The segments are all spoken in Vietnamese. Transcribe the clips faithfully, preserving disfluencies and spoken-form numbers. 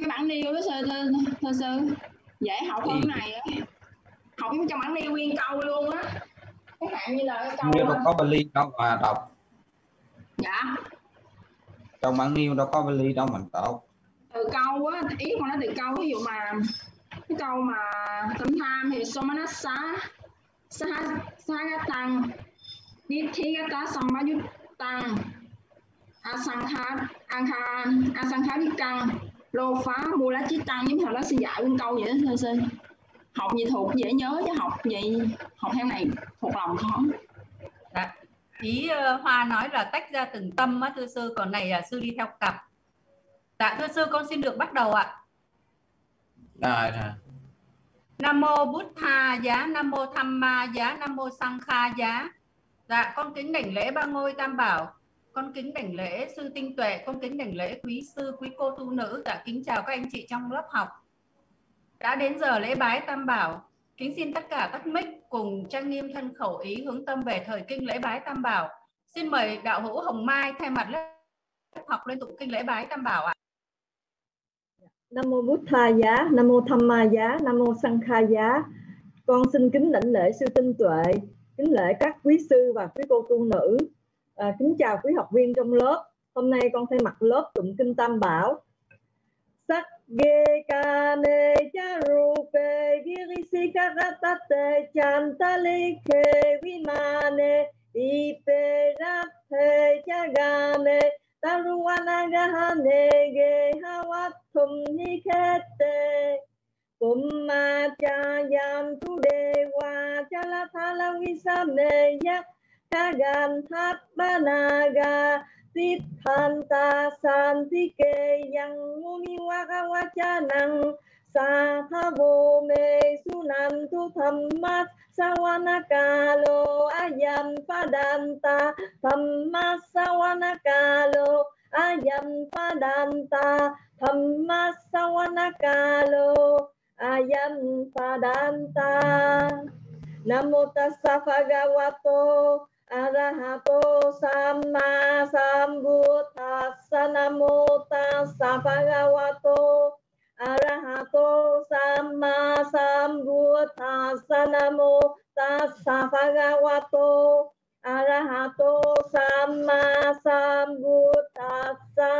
cái bản nêu đó sư thưa sư dễ học hơn này á, học trong bản nêu nguyên câu luôn á, cái hạn như là cái câu nêu đâu có Bali đâu mà đọc. Dạ trong bản nêu đâu có Bali đâu mình đọc từ câu á, ý con nói từ câu, ví dụ mà cái câu mà tấm tham thì somanasa sahagatan nithigata sammayuttang asankha ankha asankha vikang lô phá mua lá chí tăng, giống như nó sẽ dạy nguyên câu vậy đó thưa sư. Học gì thuộc dễ nhớ chứ học vậy học theo này thuộc lòng khó. Dạ. Ý uh, Hoa nói là tách ra từng tâm á thưa sư, còn này là sư đi theo cặp. Dạ thưa sư, con xin được bắt đầu ạ. Rồi rồi. Nam mô Bụt Tha giá, Nam mô Tham Ma giá, Nam mô Sang Kha giá. Dạ con kính đảnh lễ ba ngôi tam bảo, con kính đảnh lễ sư tinh tuệ, con kính đảnh lễ quý sư quý cô tu nữ. Dạ kính chào các anh chị trong lớp học. Đã đến giờ lễ bái tam bảo, kính xin tất cả tắt mic cùng trang nghiêm thân khẩu ý hướng tâm về thời kinh lễ bái tam bảo. Xin mời đạo hữu Hồng Mai thay mặt lớp học lên tụng kinh lễ bái tam bảo ạ. Nam mô Bụt Tha giá, Nam mô Tham Ma giá, Nam mô Sang Kha giá. Con xin kính đảnh lễ sư tinh tuệ, kính lễ các quý sư và quý cô tu nữ, à, kính chào quý học viên trong lớp. Hôm nay con thay mặt lớp tụng kinh tam bảo. Sắc ge kane charupe girisikatate chantalike vimane ipe rathe chagame taruanagahane ge hawatum nikete kumma chayam tu dewa chalathala visame yak kagan that banaga Tithanta santike yang muni waka wacanang sathavo me sunantu thammas sawanakalo ayam padanta thammas sawanakalo ayam padanta thammas sawanakalo ayam padanta. Namo tassa bhagavato Arahato Samma Sambuddhassa. Namo tassa bhagavato Arahato Samma Sambuddhassa. Namo tassa bhagavato Arahato Samma Sambuddhassa.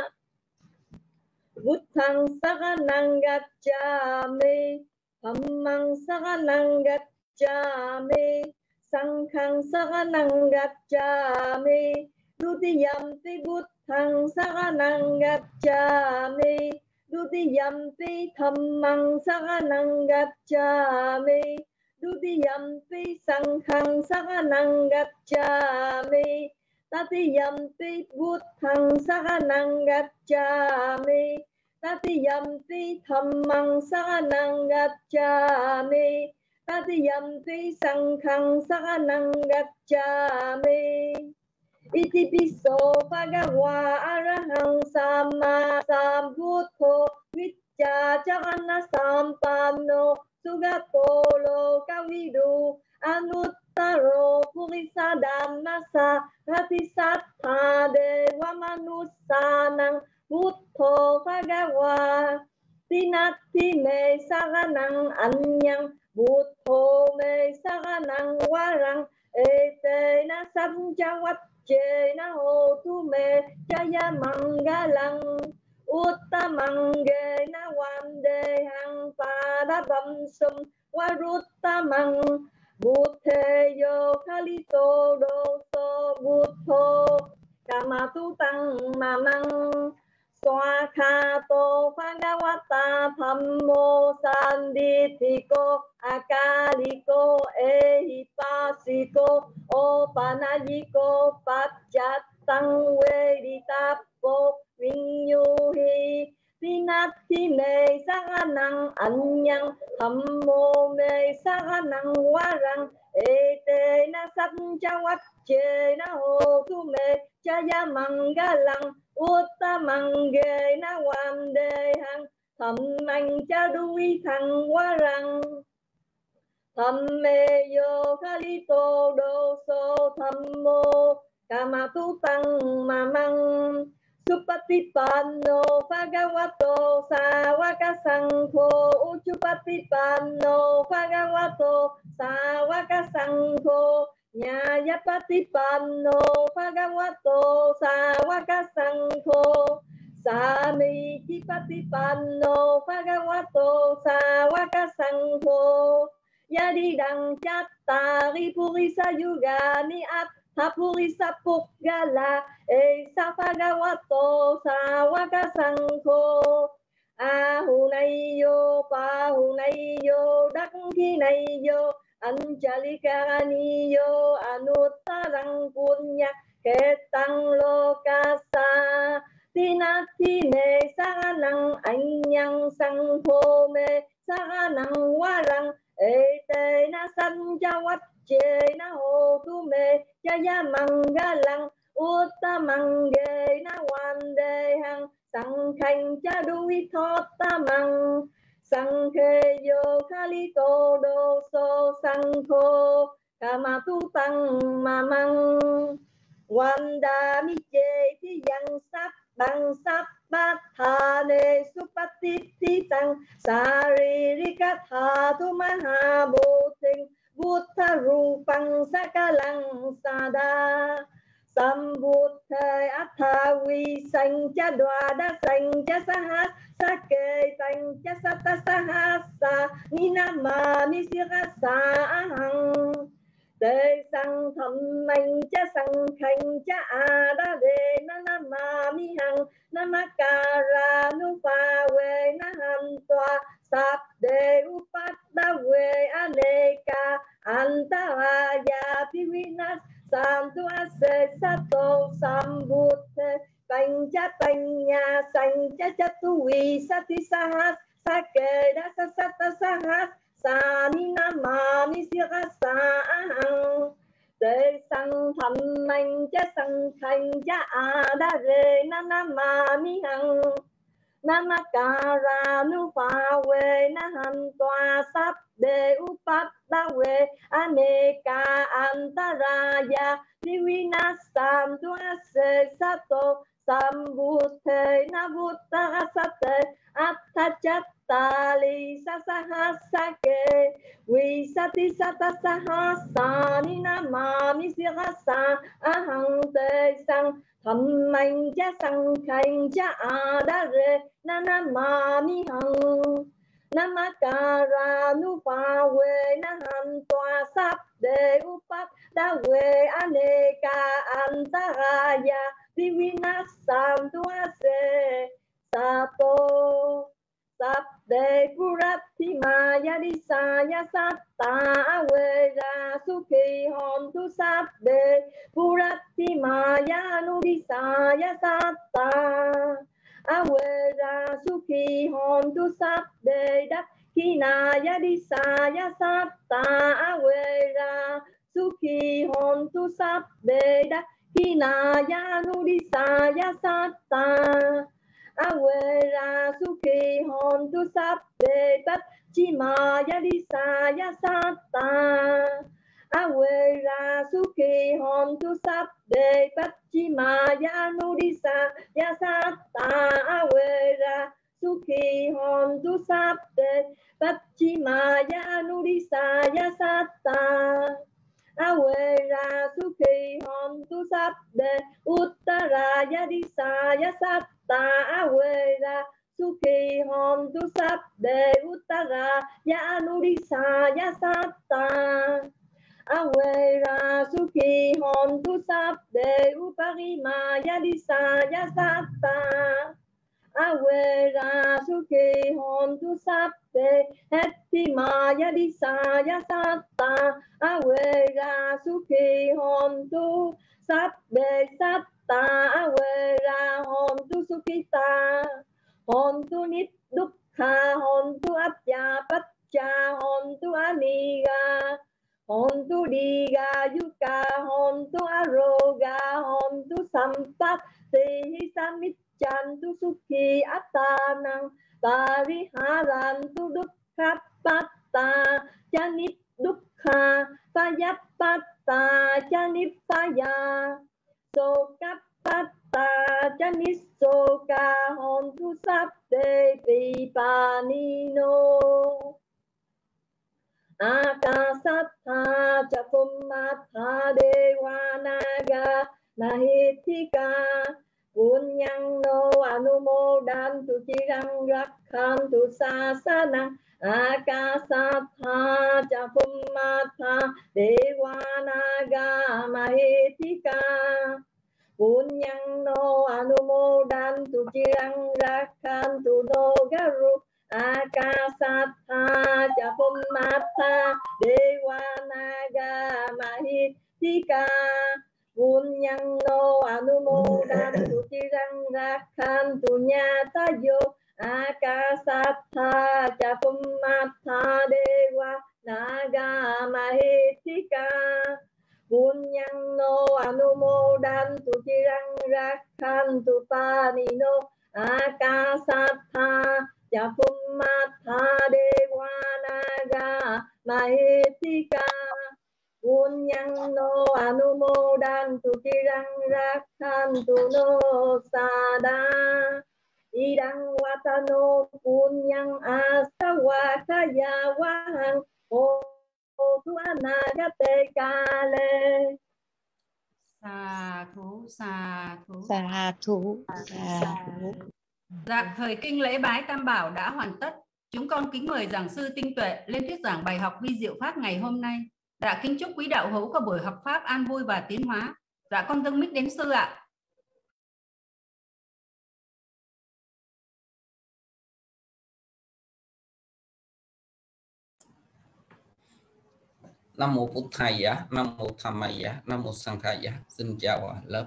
Buddhang saranang gacchami, dhammang saranang gacchami, Sankhang saranang gacchami, Dutiyampi Buddhang saranang gacchami, Dutiyampi Dhammang saranang gacchami, Dutiyampi Sankhang saranang gacchami, Tatiyampi Buddhang saranang gacchami, Tatiyampi Dhammang saranang gacchami, Tatiyampi Sankhang saranang gacchami. Iti piso bhagava arahang samma sambuddho vicca chakana sampanno sugato lokavidu anuttaro purisa dhammasa ratisattha dewa manussanang buddho bhagava tinatti me saranang anyang Buddho me saranang warang etena samjawacchena hotu me jaya mangalang uttamangena vandehang padabamsum waruttamang buddheyo kalito doso buddho kamatu tang mamang Swakhato Bhagavata Dhammo Sanditthiko Akaliko Ehipasiko Opanayiko Pacchattang Veditapo Vinyuhi Tinatti me saranang anyang Dhammo me saranang warang etena samjawacchena hotu me jaya mangalang Uttamangena vandehang dhammang chaduvi thang warang dhammeyo kalito doso dhammo kamatu tang mamang Uchupatipanno Bhagavato Sāvaka Saṅkho Uchupatipanno Bhagavato Sāvaka Saṅkho Nyāyapatipanno Bhagavato Sāvaka Saṅkho Samikipatipanno Bhagavato Sāvaka Saṅkho Yadidang Cattari Purisa Yugani Attapurisa Puggala Esa Bhagavato Sāvaka Saṅkho Ahunayo Pahunayo Dakkinayo Anjalikaraniyo Anuttarang Punya Ketang Lokasa Tinatine Saranang Anyang Saṅkho Me Saranang Warang Ete na sanjawat che na ho tu me jaya mangalang uttamange na wande hang sangkhanh cha đuôi thoát ta mang sangkhe yo khalito do so sangkho kama tu tăng ma mang wanda mi che thi yang sắc bằng sắc bát thà ne supatiti tăng saririkatha tu maha bồ tinh buddha rupang sakalang sada sambuddha atha vi sanh cha đoa đa sanh cha sahas sake sanh cha sata sahasa ninama misirasa ahang Tê sang thầm mạnh cha sang khanh cha a đa đề na na ma mi hằng na ma ca ra nu pha we na han toa sap đề upat đa we aneka antaraya pivinas santu ase sato sambuddhe tanh cha tanh nha sanh cha cha tu vi sati sahas sake đa sa sata sahas sa ni na ma mi sirasa ahang Tê sang thầm mạnh cha sang khanh cha a đa re na na ma mi hằng Namakara nu pha we na han toa sap de upat da we aneka antaraya divinasam tu ase sato sambuddhe na buddha sate atthachattali sasahasake visati satasahasani namami sirasa ahang te sang thầm mạnh cha sang khanh cha a đa re na na ma mi hằng namakara nu pha we na han toa sap de upat da we aneka antaraya divinasam tu ase sato sap de purati maya disaya satta avera sukhi hom tu sap de purati maya nu disaya satta avera sukhi hom tu sap de dakhinaya disaya satta avera sukhi hom tu sap de dakhinaya nu disaya satta Avera sukhi hon tu sap de tat chimaya disaya satta Avera sukhi hon tu sap de tat chimaya nu disaya satta Avera sukhi hon tu sap de tat chimaya nu disaya satta Avera sukhi hon tu sap de uttaraya disaya satta Avera sukhi hom tu sap de uttara ya anudisaya satta Avera sukhi hom tu sap de uparima ya disaya satta Avera sukhi hom tu sap de hettima ya disaya satta Avera sukhi hom tu sap de satta Avera hom tu sukhita hom tu nit dukkha hom tu apya pacca hom tu aniga hom tu diga yuka hom tu aroga hom tu sampatti samiccan tu sukhi attanang pariharan tu dukkha patta janit dukkha payapatta janipaya so kapat ta chanisoka hontu satte vipanino akasattha cha pummatha devanaga nahitika punyano anumodantu chirang rakhantu sasanang akasattha cha pummatha devanaga mahitika punyano anumodantu chirang rakhantu no garu akasattha cha pummatha devanaga mahitika punyano anumodantu chirang rakhantu nyatayo akasattha cha pummatha devanaga mahitika punyano anumodantu chirang rakhantu panino akasattha cha pummatha devanaga mahitika punyano anumodantu chirang rakhantu no sada idang watano punyang asawakaya wahang tu anagate kale. Xà thú, xà thú, xà thú, xà thú. Dạ, thời kinh lễ bái Tam Bảo đã hoàn tất. Chúng con kính mời giảng sư Tinh Tuệ lên thuyết giảng bài học vi diệu pháp ngày hôm nay. Dạ, kính chúc quý đạo hữu có buổi học pháp an vui và tiến hóa. Dạ, con dâng mic đến sư ạ. Nam mô Bụt Thầy, Nam mô Tham Mày, Nam mô Sang Khai. Xin chào lớp.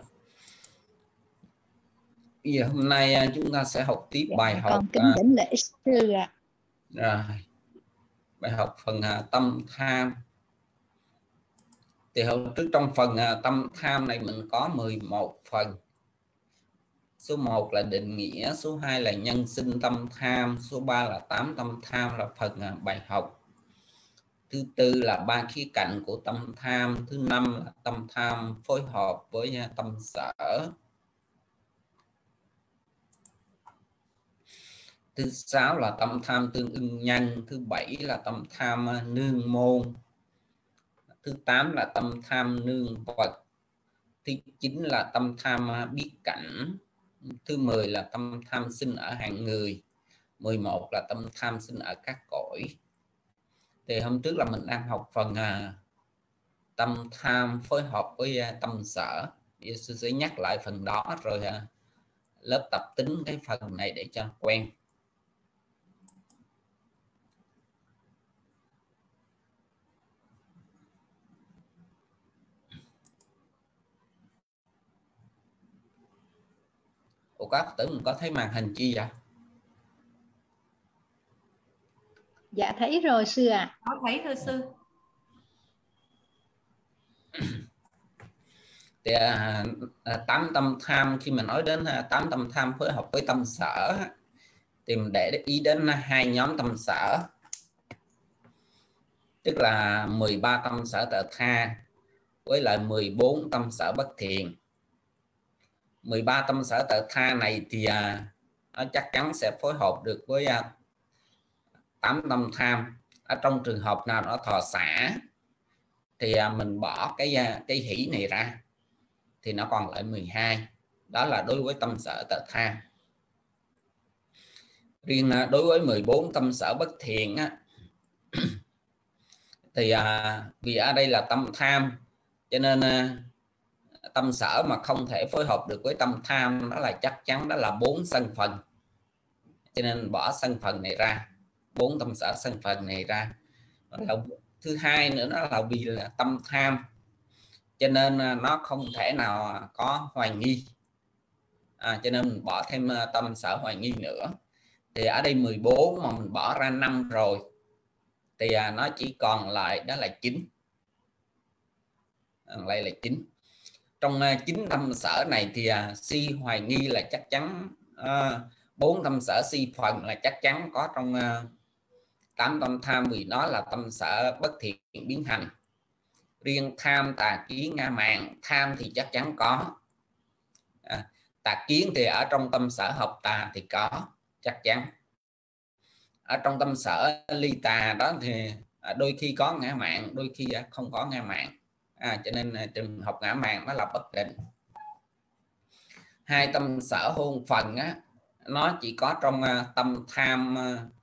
Bây giờ hôm nay chúng ta sẽ học tiếp Dạ, bài học. con kính đảnh lễ sư ạ. Rồi, bài học phần tâm tham. Thì hồi trước trong phần tâm tham này mình có mười một phần. Số một là định nghĩa, số hai là nhân sinh tâm tham, số ba là tám tâm tham là phần bài học. Thứ tư là ba khía cạnh của tâm tham, thứ năm là tâm tham phối hợp với tâm sở. Thứ sáu là tâm tham tương ưng nhân, thứ bảy là tâm tham nương môn, thứ tám là tâm tham nương vật, thứ chín là tâm tham biết cảnh, thứ mười là tâm tham sinh ở hạng người, mười một là tâm tham sinh ở các cõi. Thì hôm trước là mình đang học phần à, tâm tham phối hợp với à, tâm sở. Thì sư sẽ nhắc lại phần đó rồi à, lớp tập tính cái phần này để cho quen. Ủa các tử mình có thấy màn hình chi vậy? Dạ thấy rồi sư ạ. Có thấy thưa sư. Thì à, tám tâm tham, khi mình nói đến tám tâm tham phối hợp với tâm sở thì mình để ý đến hai nhóm tâm sở, tức là mười ba tâm sở tự tha với lại mười bốn tâm sở bất thiện. Mười ba tâm sở tự tha này thì à, nó chắc chắn sẽ phối hợp được với à, tám tâm tham. Ở trong trường hợp nào nó thọ xả thì à, mình bỏ cái cái hỷ này ra thì nó còn lại mười hai. Đó là đối với tâm sở tự tha. Riêng à, đối với mười bốn tâm sở bất thiện á, thì à, vì ở đây là tâm tham cho nên à, tâm sở mà không thể phối hợp được với tâm tham đó là chắc chắn đó là bốn sân phần, cho nên bỏ sân phần này ra, bốn tâm sở sân phần này ra. Thứ hai nữa đó là vì là tâm tham cho nên nó không thể nào có hoài nghi, à, cho nên mình bỏ thêm tâm sở hoài nghi nữa. Thì ở đây mười bốn mà mình bỏ ra năm rồi thì à, nó chỉ còn lại đó là chín, à, lại là chín. Trong chín uh, tâm sở này thì uh, si hoài nghi là chắc chắn, bốn uh, tâm sở si phần là chắc chắn có trong uh, tám tâm tham, vì nó là tâm sở bất thiện biến hành. Riêng tham tà kiến ngã mạn, tham thì chắc chắn có, à, tà kiến thì ở trong tâm sở hợp tà thì có chắc chắn. Ở trong tâm sở ly tà đó thì đôi khi có ngã mạn, đôi khi không có ngã mạn, à, cho nên trường hợp ngã mạn nó là bất định. Hai tâm sở hôn phần á, nó chỉ có trong tâm tham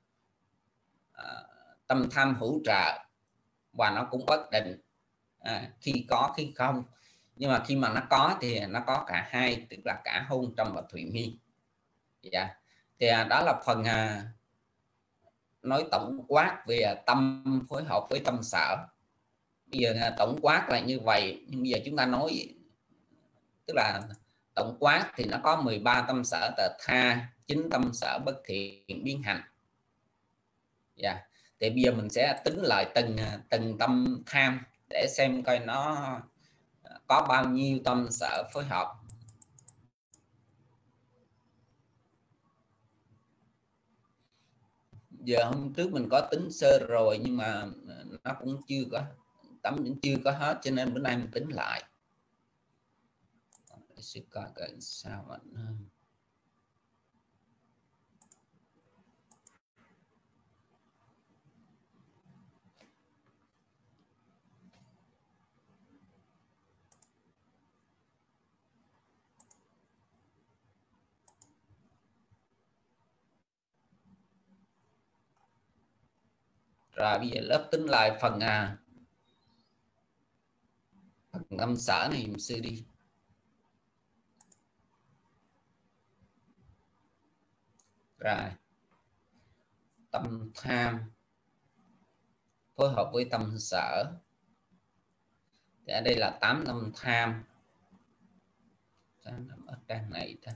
tâm tham hữu trợ, và nó cũng bất định, à, khi có khi không. Nhưng mà khi mà nó có thì nó có cả hai, tức là cả hôn trầm và thủy miên. Dạ. Thì đó là phần à, nói tổng quát về tâm phối hợp với tâm sở. Bây giờ tổng quát là như vậy, nhưng bây giờ chúng ta nói tức là tổng quát thì nó có mười ba tâm sở tà tha, chín tâm sở bất thiện biến hành. Dạ. Thì bây giờ mình sẽ tính lại từng từng tâm tham để xem coi nó có bao nhiêu tâm sở phối hợp. Giờ hôm trước mình có tính sơ rồi nhưng mà nó cũng chưa có tấm cũng chưa có hết, cho nên bữa nay mình tính lại. Sẽ coi cái sao mà nó... Rồi bây giờ lớp tính lại phần à, phần tâm sở này mình sư đi. Rồi tâm tham phối hợp với tâm sở thì ở đây là tám tâm tham. Nằm ở trang này ta.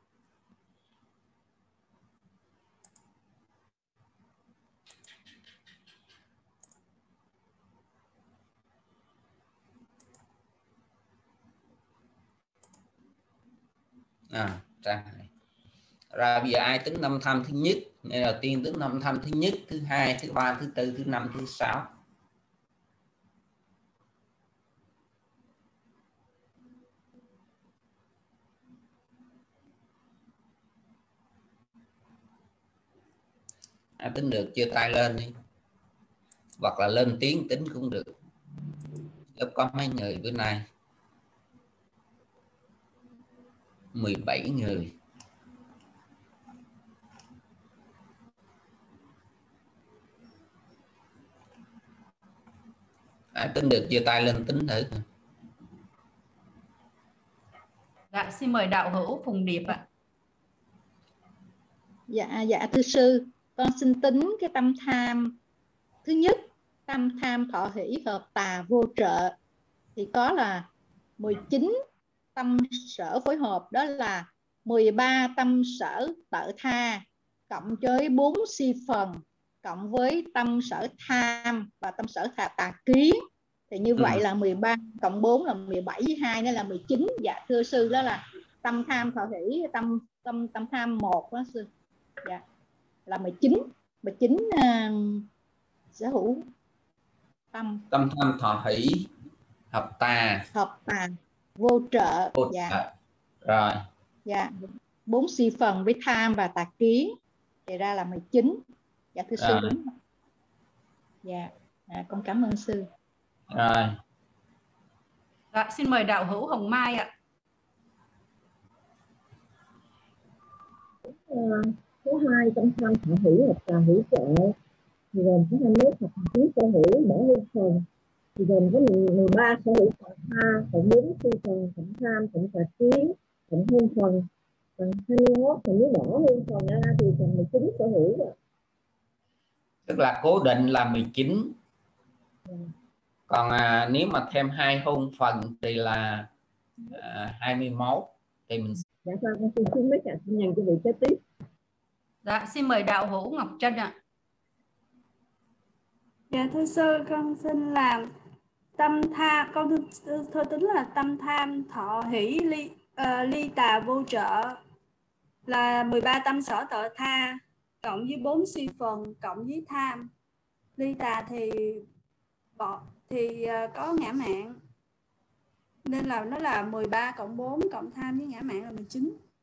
À, trang này. Rồi bây giờ ai tính năm tham thứ nhất? Ngày đầu tiên tính năm tham thứ nhất, thứ hai, thứ ba, thứ tư, thứ năm, thứ sáu. À, tính được chưa tay lên đi, hoặc là lên tiếng tính cũng được. Lớp có mấy người bữa nay? mười bảy người. À, tính được chưa tay lên tính thử. Dạ, xin mời đạo hữu Phùng Điệp ạ. Dạ, dạ thưa sư, con xin tính cái tâm tham thứ nhất, tâm tham thọ hỷ hợp tà vô trợ thì có là mười chín tâm sở phối hợp, đó là mười ba tâm sở tự tha cộng với bốn si phần cộng với tâm sở tham và tâm sở tà, tà kiến, thì như vậy là mười ba cộng bốn là mười bảy, với hai nữa là mười chín. Dạ thưa sư, đó là tâm tham thọ hỷ, tâm tâm tâm tham một đó sư. Dạ là mười chín, mười chín uh, sở hữu tâm tâm tham thọ hỷ hợp tà hợp tà vô trợ. vô dạ trợ. Rồi dạ bốn si phần với tham và tà kiến thì ra là mười chín. Dạ thưa sư, đúng. Dạ à, con cảm ơn sư. Rồi. Dạ, xin mời đạo hữu Hồng Mai ạ. Số hai tâm tham thọ hữu hợp tà hữu trợ thì gồm có hai mươi mốt hợp kiến sở hữu bỏ hương phần, thì gồm có mười ba sở hữu tà tha cộng bốn si phần cộng tham cộng tà kiến cộng hương phần, còn hai mươi mốt thì nếu bỏ hương phần ra thì còn mười chín sở hữu rồi. Tức là cố định là mười chín. Ừ. Còn à, nếu mà thêm hai hôn phần thì là à, hai mươi mốt thì mình. Dạ sao con xin xuống mấy cả xin nhận cho vị kế tiếp. Dạ, xin mời đạo hữu Ngọc Trân ạ. Dạ thưa sư, con xin làm tâm tham, con thưa, thưa tính là tâm tham thọ hỷ ly, uh, ly tà vô trợ là mười ba tâm sở tự tha cộng với bốn si phần cộng với tham. Ly tà thì bỏ thì uh, có ngã mạn, nên là nó là mười ba cộng bốn cộng tham với ngã mạn là mười chín.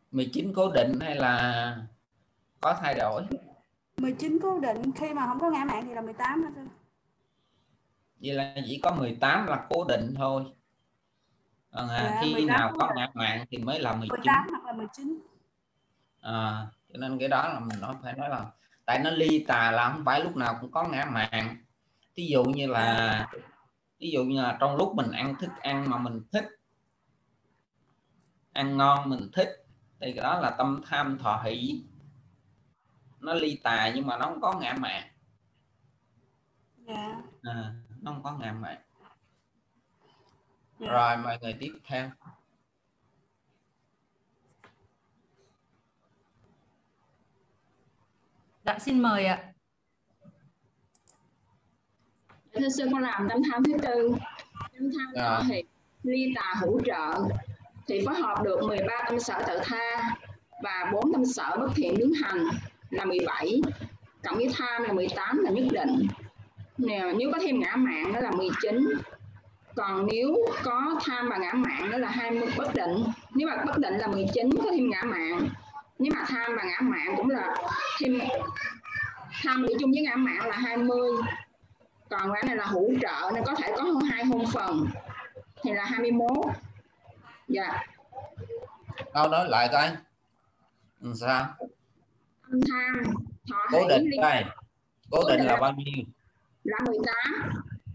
mười chín cố định hay là có thay đổi? mười chín cố định, khi mà không có ngã mạn thì là mười tám hả sư? Vậy là chỉ có mười tám là cố định thôi. Còn Dạ, khi mười tám nào cố có định. ngã mạn thì mới là mười chín. mười tám hoặc là mười chín. À, cho nên cái đó là mình nói phải nói là tại nó ly tà là không phải lúc nào cũng có ngã mạn. Ví dụ như là ví dụ như là trong lúc mình ăn thức ăn mà mình thích, ăn ngon mình thích, thì cái đó là tâm tham thọ hỷ, nó ly tà nhưng mà nó không có ngã mạn. Dạ. À, nó không có ngã mạn. Dạ. Rồi mời người tiếp theo. Dạ xin mời ạ. Thưa sư, con làm tâm tham thứ tư. Tâm tham thọ hỷ ly tà hữu trợ thì phối hợp được mười ba tâm sở tự tha và bốn tâm sở bất thiện biến hành là mười bảy, cộng với tham là mười tám là nhất định. Nếu, nếu có thêm ngã mạn đó là mười chín. Còn nếu có tham và ngã mạn đó là hai mươi bất định. Nếu mà bất định là mười chín, có thêm ngã mạn. Nếu mà tham và ngã mạn cũng là thêm, tham bị chung với ngã mạn là hai mươi. Còn cái này là hữu trợ nên có thể có hai hôn phần thì là hai mươi mốt. Dạ. Câu nói lại coi. Ừ, sao? Tâm tham thọ Cố hỷ định đây. Cố, cố định, định là bao nhiêu? Là mười tám.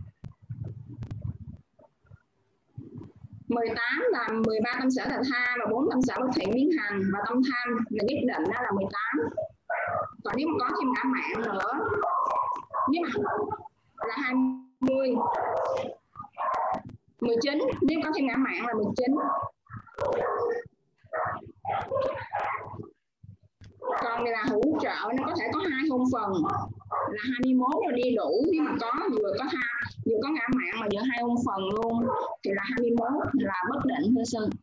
mười tám là mười ba tâm sở tự tha và bốn tâm sở bất thiện biến hành, và tâm tham là nhất định đó là mười tám. Còn nếu mà có thêm ngã mạn nữa, nếu mà là hai mươi. mười chín, nếu có thêm ngã mạn là mười chín. Còn này là hữu trợ, nó có thể có hai hôn phần là hai mươi mốt là đi đủ. Nếu mà có vừa có tha, vừa có ngã mạn mà vừa hai hôn phần luôn thì là hai mươi mốt là bất định thưa sư.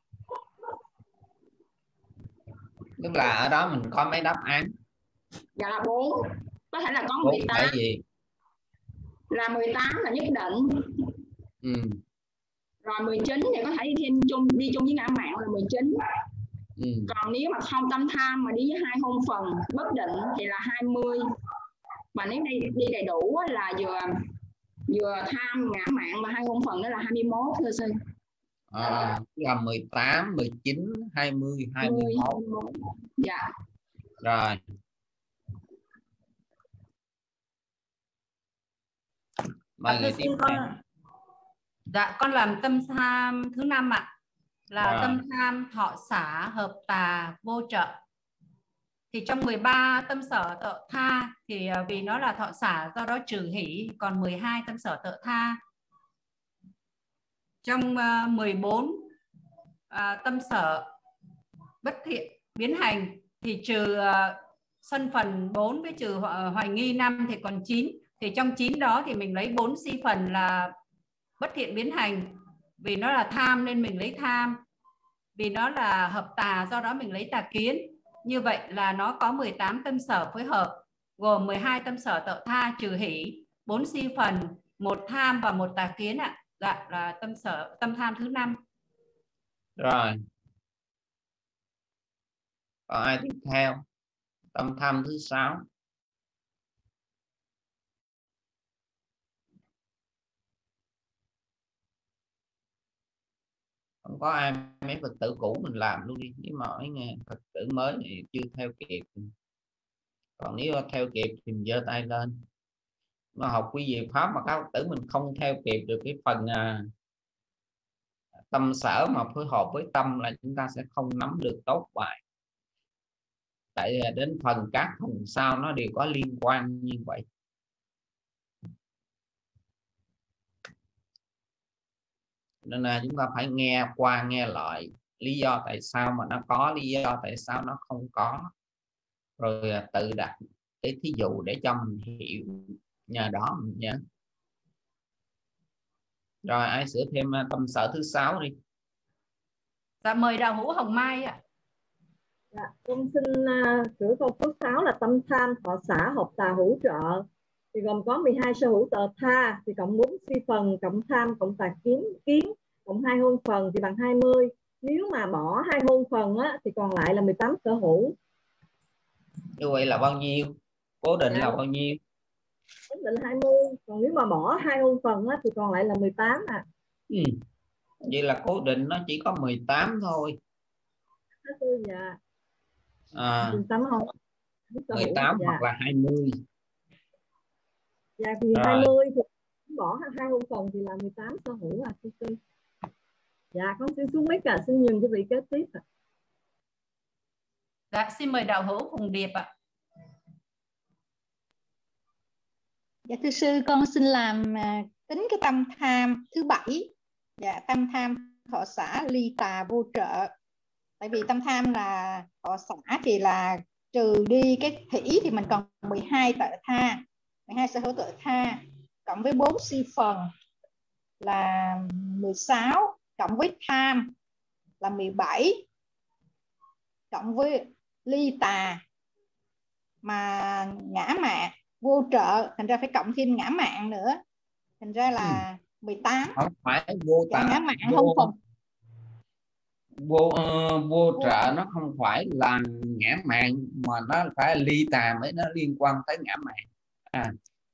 Tức là ở đó mình có mấy đáp án? Dạ là bốn. Có thể là có bốn mười tám. Gì? Là mười tám là nhất định. Ừ. Rồi mười chín thì có thể đi thêm chung đi chung với ngã mạn là mười chín. Ừ. Còn nếu mà không tâm tham mà đi với hai hôn phần bất định thì là hai mươi. Mà nếu đi đi đầy đủ là vừa vừa tham ngã mạn và hai hôn phần đó là hai mươi mốt thưa sư. À, là mười tám, mười chín, hai mươi, hai mươi mốt. Dạ. Rồi. Mời người tiếp theo. Dạ con làm tâm tham thứ năm ạ. Là Rồi. tâm tham thọ xả hợp tà vô trợ. Thì trong mười ba tâm sở tự tha thì vì nó là thọ xả do đó trừ hỷ, còn mười hai tâm sở tự tha. Trong uh, mười bốn uh, tâm sở bất thiện biến hành thì trừ uh, sân phần bốn với trừ uh, hoài nghi năm thì còn chín. Thì trong chín đó thì mình lấy bốn si phần là bất thiện biến hành, vì nó là tham nên mình lấy tham, vì nó là hợp tà do đó mình lấy tà kiến. Như vậy là nó có mười tám tâm sở phối hợp, gồm mười hai tâm sở tự tha trừ hỷ, bốn si phần, một tham và một tà kiến ạ. Dạ là tâm sở tâm tham thứ năm. Rồi. Còn ai tiếp theo? Tâm tham thứ sáu. Không có ai, mấy Phật tử cũ mình làm luôn đi, nếu mà mấy nghe Phật tử mới thì chưa theo kịp. Còn nếu theo kịp thì mình giơ tay lên. Mà học quý vị pháp mà các Phật tử mình không theo kịp được cái phần à, tâm sở mà phối hợp với tâm là chúng ta sẽ không nắm được tốt bài. Tại đến phần các phần sau nó đều có liên quan như vậy. Nên là chúng ta phải nghe qua nghe lại lý do tại sao mà nó có, lý do tại sao nó không có, rồi tự đặt cái thí dụ để cho mình hiểu, nhờ đó mình nhớ. Rồi ai sửa thêm tâm sở thứ sáu đi. Dạ mời đạo hữu Hồng Mai ạ. Dạ, con xin uh, sửa câu thứ sáu là tâm tham thọ xả hợp tà hữu trợ. Thì gồm có mười hai sơ hữu tờ tha thì cộng bốn si phần, cộng tham cộng tà kiến kiến cộng hai hôn phần thì bằng hai mươi. Nếu mà bỏ hai môn phần á, thì còn lại là mười tám sở hữu. Như vậy là bao nhiêu? Cố định Dạ. là bao nhiêu? Cố định là hai môn. Còn nếu mà bỏ hai môn phần á, thì còn lại là mười tám à. Ừ. Vậy là cố định nó chỉ có mười tám thôi. Dạ. À, mười tám dạ. hoặc là hai mươi. Dạ thì Rồi. hai mươi thì bỏ hai môn phần thì là mười tám sở hữu à. Sư sư. Dạ con xin xuống mic à, xin nhường cho vị kế tiếp ạ. À. Dạ xin mời đạo hữu Hùng Điệp ạ. Dạ thưa sư, con xin làm à, tính cái tâm tham thứ bảy. Dạ, tâm tham thọ xả ly tà vô trợ. Tại vì tâm tham là thọ xả thì là trừ đi cái thủy thì mình còn mười hai tự tha, mười hai sở hữu tự tha, cộng với bốn si phần là mười sáu, cộng với tham là mười bảy, cộng với ly tà mà ngã mạn vô trợ, thành ra phải cộng thêm ngã mạn nữa, thành ra là mười tám. Không phải vô tà, ngã mạn vô, không phần vô, uh, vô trợ nó không phải là ngã mạn, mà nó phải là ly tà mới nó liên quan tới ngã mạn. À.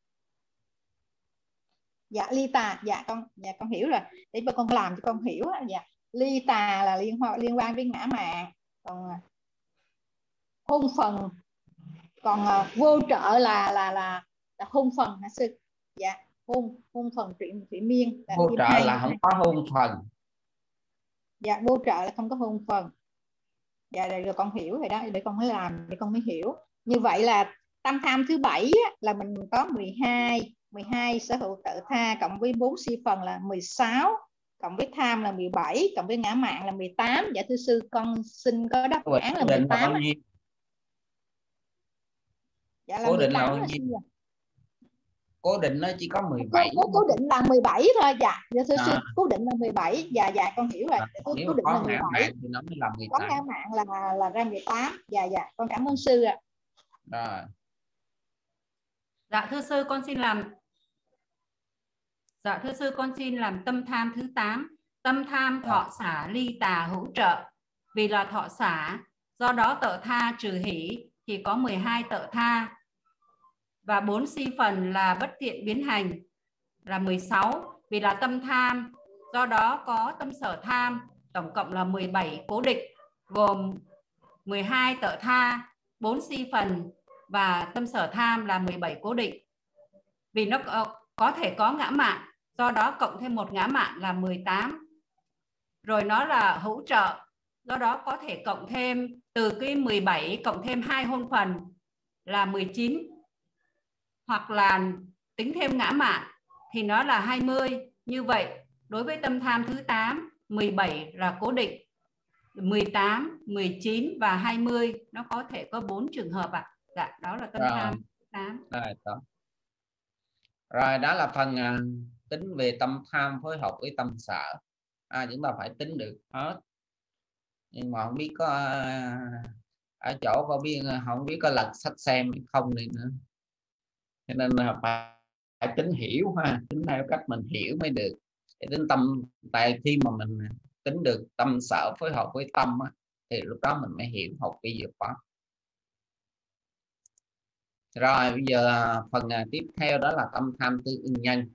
Dạ ly tà, dạ con dạ con hiểu rồi, để cho con làm cho con hiểu. Dạ ly tà là liên quan liên quan với ngã mạn, còn hôn phần, còn uh, vô trợ là là là là hôn phần hả sư? Dạ hôn hôn phần truyện thủy miên. Vô trợ hai, là không hai. Có hôn phần. Dạ vô trợ là không có hôn phần. Dạ rồi, rồi con hiểu rồi đó, để con mới làm để con mới hiểu. Như vậy là tâm tham thứ bảy là mình có mười hai, mười hai sở hữu tự tha cộng với bốn si phần là mười sáu, cộng với tham là mười bảy, cộng với ngã mạn là mười tám. Dạ thưa sư, con xin có đáp án là mười tám. Là Dạ là cố định mười tám là bao nhiêu? Cố định nó chỉ có mười bảy. Cố, cố định là mười bảy thôi. Dạ, dạ thưa à. sư, cố định là mười bảy. Dạ dạ con hiểu rồi. À, cố, nếu cố định có là mười bảy thì nó mới là mười tám. Có ngã mạn là là ra mười tám. Dạ dạ con cảm ơn sư ạ. Rồi. Dạ thưa sư, con xin làm Dạ thưa sư, con xin làm tâm tham thứ tám. Tâm tham thọ xả ly tà hữu trợ. Vì là thọ xả, do đó tự tha trừ hỷ thì có mười hai tự tha và bốn si phần là bất thiện biến hành là mười sáu. Vì là tâm tham, do đó có tâm sở tham, tổng cộng là mười bảy cố định, gồm mười hai tự tha, bốn si phần và tâm sở tham là mười bảy cố định. Vì nó có thể có ngã mạn, do đó cộng thêm một ngã mạn là mười tám. Rồi nó là hữu trợ, do đó có thể cộng thêm từ cái mười bảy cộng thêm hai hôn phần là mười chín, hoặc là tính thêm ngã mạn thì nó là hai mươi. Như vậy đối với tâm tham thứ tám, mười bảy là cố định, mười tám, mười chín và hai mươi nó có thể có bốn trường hợp ạ. À. Dạ đó là tâm rồi. tham tám. Rồi đó. Rồi đó là phần uh, tính về tâm tham phối hợp với tâm sở. À, chúng ta phải tính được hết. Nhưng mà không biết có uh, ở chỗ có biết không biết có lật sách xem hay không này nữa. Cho nên là phải, phải tính hiểu ha, tính theo cách mình hiểu mới được. Để tính tâm, tại khi mà mình tính được tâm sở phối hợp với tâm á, thì lúc đó mình mới hiểu học vi diệu pháp. Rồi bây giờ phần tiếp theo đó là tâm tham tương ưng nhân.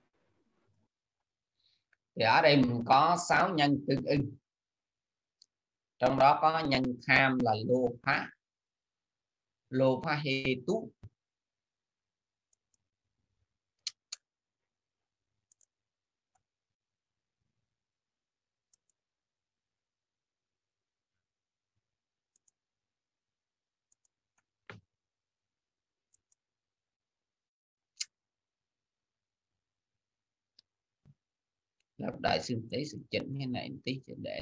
Thì ở đây mình có sáu nhân tương ưng. Trong đó có nhân tham là lô phá. Lô phá hê tú. Lập đại sư tí sự chỉnh cái này tí cho để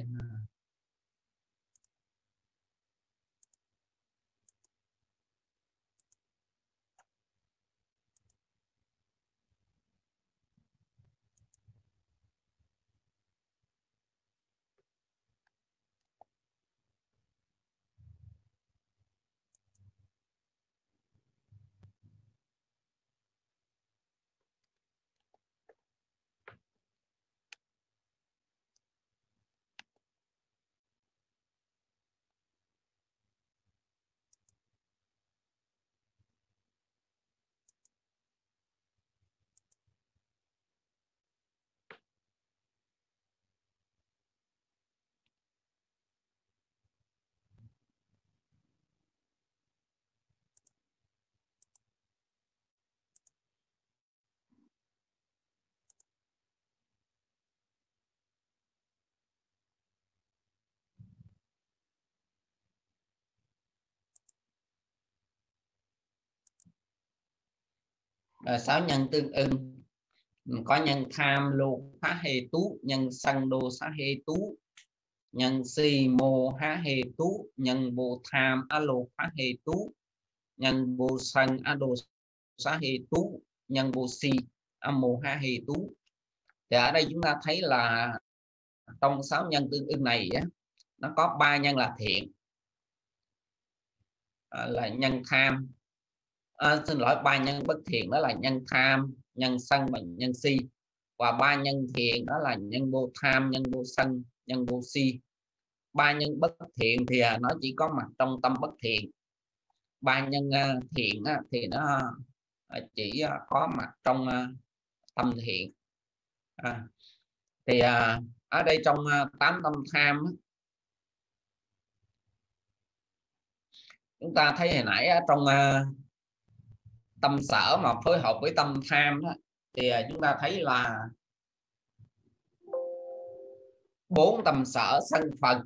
Rồi sáu nhân tương ưng có nhân tham lô phá hê tú, nhân sân đô xá hê tú, nhân si mô há hê tú, nhân vô tham á lô phá hê tú, nhân vô sân á đô xá hê tú, nhân vô si á mô há hê tú. Thì ở đây chúng ta thấy là trong sáu nhân tương ưng này á, nó có ba nhân là thiện, à, là nhân tham, à, xin lỗi ba nhân bất thiện đó là nhân tham, nhân sân và nhân si, và ba nhân thiện đó là nhân vô tham, nhân vô sân, nhân vô si. Ba nhân bất thiện thì nó chỉ có mặt trong tâm bất thiện, ba nhân thiện thì nó chỉ có mặt trong tâm thiện. À, thì ở đây trong tám tâm tham chúng ta thấy hồi nãy ở trong tâm sở mà phối hợp với tâm tham đó, thì chúng ta thấy là bốn tâm sở sân phần,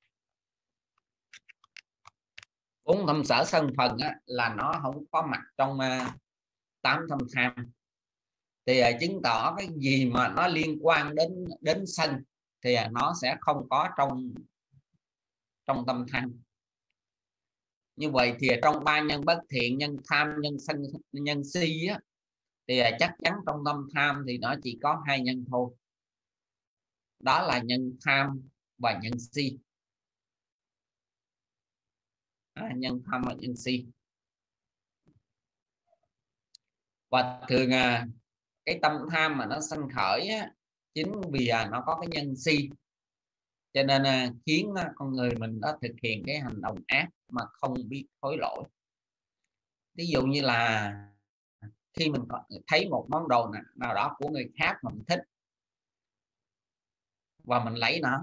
bốn tâm sở sân phần á, là nó không có mặt trong tám tâm tham. Thì chứng tỏ cái gì mà nó liên quan đến đến sân thì nó sẽ không có trong trong tâm tham. Như vậy thì trong ba nhân bất thiện, nhân tham, nhân sân, nhân si á, thì chắc chắn trong tâm tham thì nó chỉ có hai nhân thôi, đó là nhân tham và nhân si. À, nhân tham và nhân si. Và thường à, cái tâm tham mà nó sanh khởi á, chính vì à, nó có cái nhân si, cho nên à, khiến à, con người mình đã thực hiện cái hành động ác mà không biết hối lỗi. Ví dụ như là khi mình thấy một món đồ nào đó của người khác mà mình thích và mình lấy nó,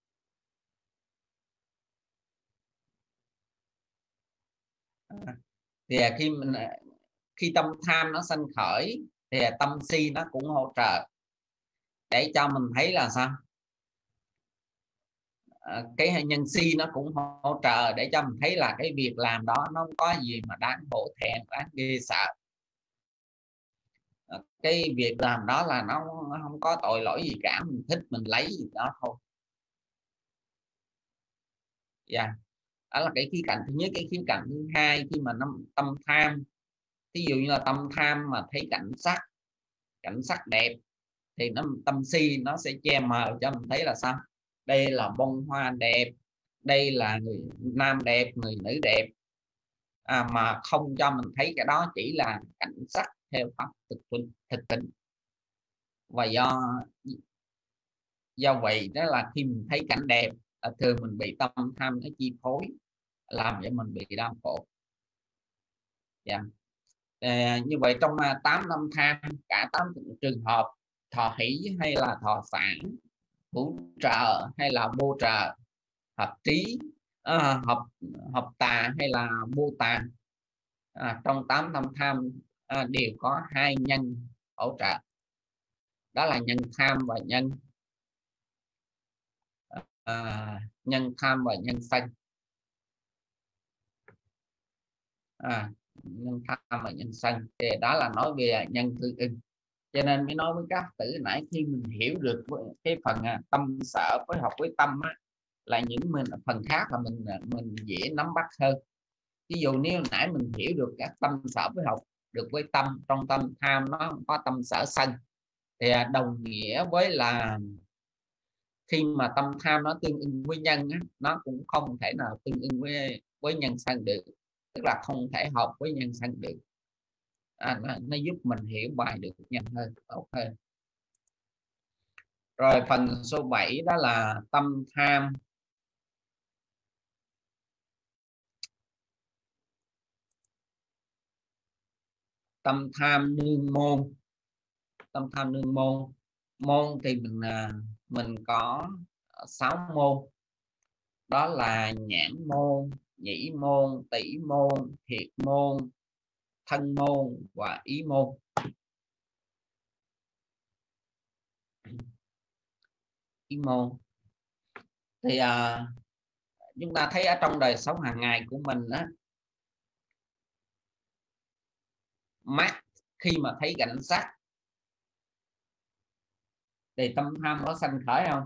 à, thì khi mình khi tâm tham nó sanh khởi thì tâm si nó cũng hỗ trợ để cho mình thấy là sao, à, cái nhân si nó cũng hỗ trợ để cho mình thấy là cái việc làm đó nó không có gì mà đáng hổ thẹn, đáng ghê sợ. À, cái việc làm đó là nó không có tội lỗi gì cả, mình thích mình lấy gì đó thôi. Dạ, yeah. Đó là cái khía cạnh thứ nhất. Cái khía cạnh thứ hai, khi mà nó tâm tham, ví dụ như là tâm tham mà thấy cảnh sắc, cảnh sắc đẹp thì nó tâm si nó sẽ che mờ cho mình thấy là sao, đây là bông hoa đẹp, đây là người nam đẹp, người nữ đẹp, à, mà không cho mình thấy cái đó chỉ là cảnh sắc theo pháp thực tinh thực tinh. Và do do vậy đó là khi mình thấy cảnh đẹp, thường mình bị tâm tham nó chi phối, làm cho mình bị đau khổ. Dạ. À, như vậy trong tám tâm tham, cả tám trường hợp thọ hỷ hay là thọ sản, hữu trợ hay là vô trợ, hợp trí, à, hợp hợp tà hay là vô tà, à, trong tám tâm tham à, đều có hai nhân hỗ trợ, đó là nhân tham và nhân à, nhân tham và nhân sân. À, nhân tham và nhân sân thì đó là nói về nhân tương ưng. Cho nên mới nói với các tử nãy, khi mình hiểu được cái phần tâm sở phối hợp với tâm á, là những mình phần khác là mình mình dễ nắm bắt hơn. Ví dụ nếu nãy mình hiểu được các tâm sở phối hợp được với tâm, trong tâm tham nó có tâm sở sân, thì đồng nghĩa với là khi mà tâm tham nó tương ưng với nhân á, nó cũng không thể nào tương ưng với với nhân sân được, tức là không thể hợp với nhân sân được. À, nó, nó giúp mình hiểu bài được nhanh hơn. Ok. Rồi phần số bảy đó là tâm tham. Tâm tham nương môn. Tâm tham nương môn. Môn thì mình mình có sáu môn. Đó là nhãn môn, nhĩ môn, tỷ môn, thiệt môn, thân môn và ý môn. Ý môn thì à, chúng ta thấy ở trong đời sống hàng ngày của mình á, mắt, khi mà thấy cảnh sắc thì tâm tham có sanh khởi không?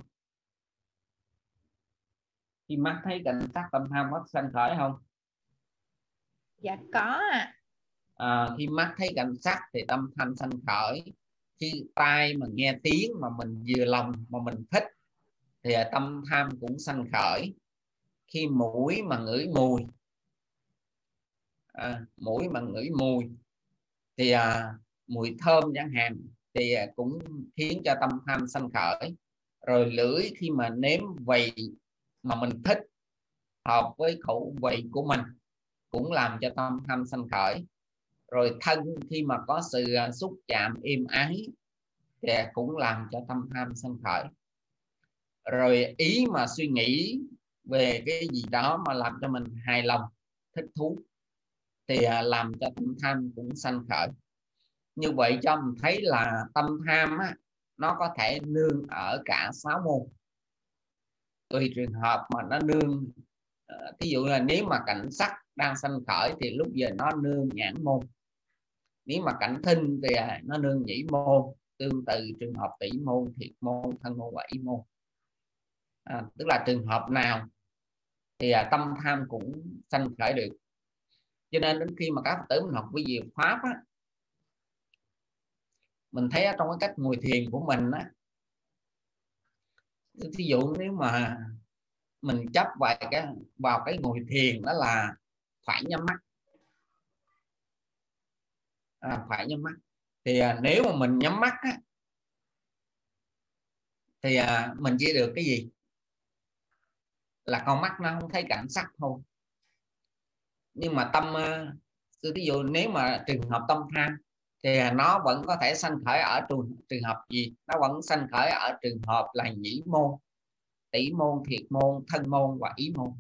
Khi mắt thấy cảnh sắc tâm tham có sanh khởi không? Dạ có ạ. À, khi mắt thấy cảnh sắc thì tâm tham sanh khởi. Khi tai mà nghe tiếng mà mình vừa lòng mà mình thích thì tâm tham cũng sanh khởi. Khi mũi mà ngửi mùi à, mũi mà ngửi mùi thì à, mùi thơm chẳng hạn thì à, cũng khiến cho tâm tham sanh khởi. Rồi lưỡi khi mà nếm vị mà mình thích hợp với khẩu vị của mình cũng làm cho tâm tham sanh khởi. Rồi thân khi mà có sự xúc chạm êm ái thì cũng làm cho tâm tham sanh khởi. Rồi ý mà suy nghĩ về cái gì đó mà làm cho mình hài lòng thích thú thì làm cho tâm tham cũng sanh khởi. Như vậy cho mình thấy là tâm tham á, nó có thể nương ở cả sáu môn. Tùy trường hợp mà nó nương, thí dụ là nếu mà cảnh sắc đang sanh khởi thì lúc giờ nó nương nhãn môn. Nếu mà cảnh thinh thì nó nương nhĩ môn. Tương tự trường hợp tỷ môn, thiệt môn, thân môn và ý môn. À, tức là trường hợp nào thì à, tâm tham cũng sanh khởi được. Cho nên đến khi mà các Phật tử mình học vi diệu pháp á, mình thấy trong cái cách ngồi thiền của mình á, ví dụ nếu mà mình chấp vào cái vào cái ngồi thiền đó là phải nhắm mắt, à, phải nhắm mắt thì à, nếu mà mình nhắm mắt á, thì à, mình chỉ được cái gì là con mắt nó không thấy cảnh sắc thôi. Nhưng mà tâm uh, ví dụ nếu mà trường hợp tâm tham thì nó vẫn có thể sanh khởi ở trường, trường hợp gì? Nó vẫn sanh khởi ở trường hợp là nhĩ môn, tỷ môn, thiệt môn, thân môn và ý môn.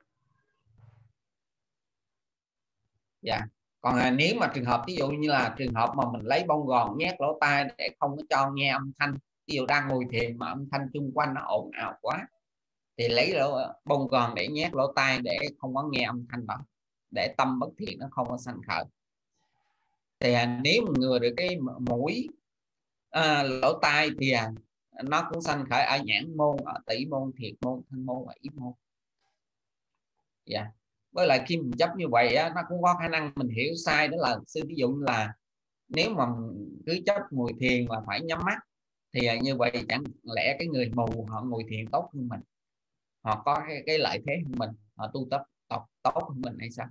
Dạ. Còn à, nếu mà trường hợp ví dụ như là trường hợp mà mình lấy bông gòn nhét lỗ tai để không có cho nghe âm thanh, ví dụ đang ngồi thiền mà âm thanh xung quanh nó ồn ào quá thì lấy lỗ, bông gòn để nhét lỗ tai để không có nghe âm thanh đó, để tâm bất thiện nó không có sanh khởi. Thì à, nếu mình ngừa được cái mũi à, lỗ tai thì à, nó cũng sanh khởi ở nhãn môn, ở tỷ môn, thiệt môn, thân môn và ý môn. Dạ. Yeah. Với lại khi mình chấp như vậy á, nó cũng có khả năng mình hiểu sai. Đó là sư ví dụ như là nếu mà cứ chấp ngồi thiền mà phải nhắm mắt thì à, như vậy chẳng lẽ cái người mù họ ngồi thiền tốt hơn mình, họ có cái, cái lợi thế hơn mình, họ tu tập tốt, tốt hơn mình hay sao?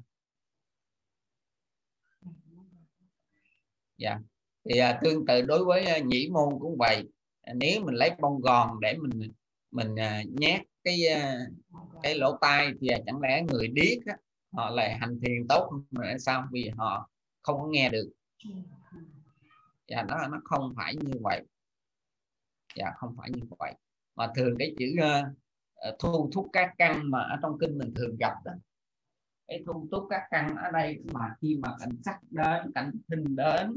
Dạ. Thì à, tương tự đối với à, nhĩ môn cũng vậy. À, nếu mình lấy bông gòn để mình mình à, nhét cái à, cái lỗ tai thì à, chẳng lẽ người điếc á, họ lại hành thiền tốt hơn mình hay sao? Vì họ không có nghe được. Dạ, nó nó không phải như vậy. Dạ, không phải như vậy. Mà thường cái chữ uh, thu thúc các căn mà ở trong kinh mình thường gặp đó, cái thu thúc các căn ở đây mà khi mà cảnh sắc đến, cảnh thinh đến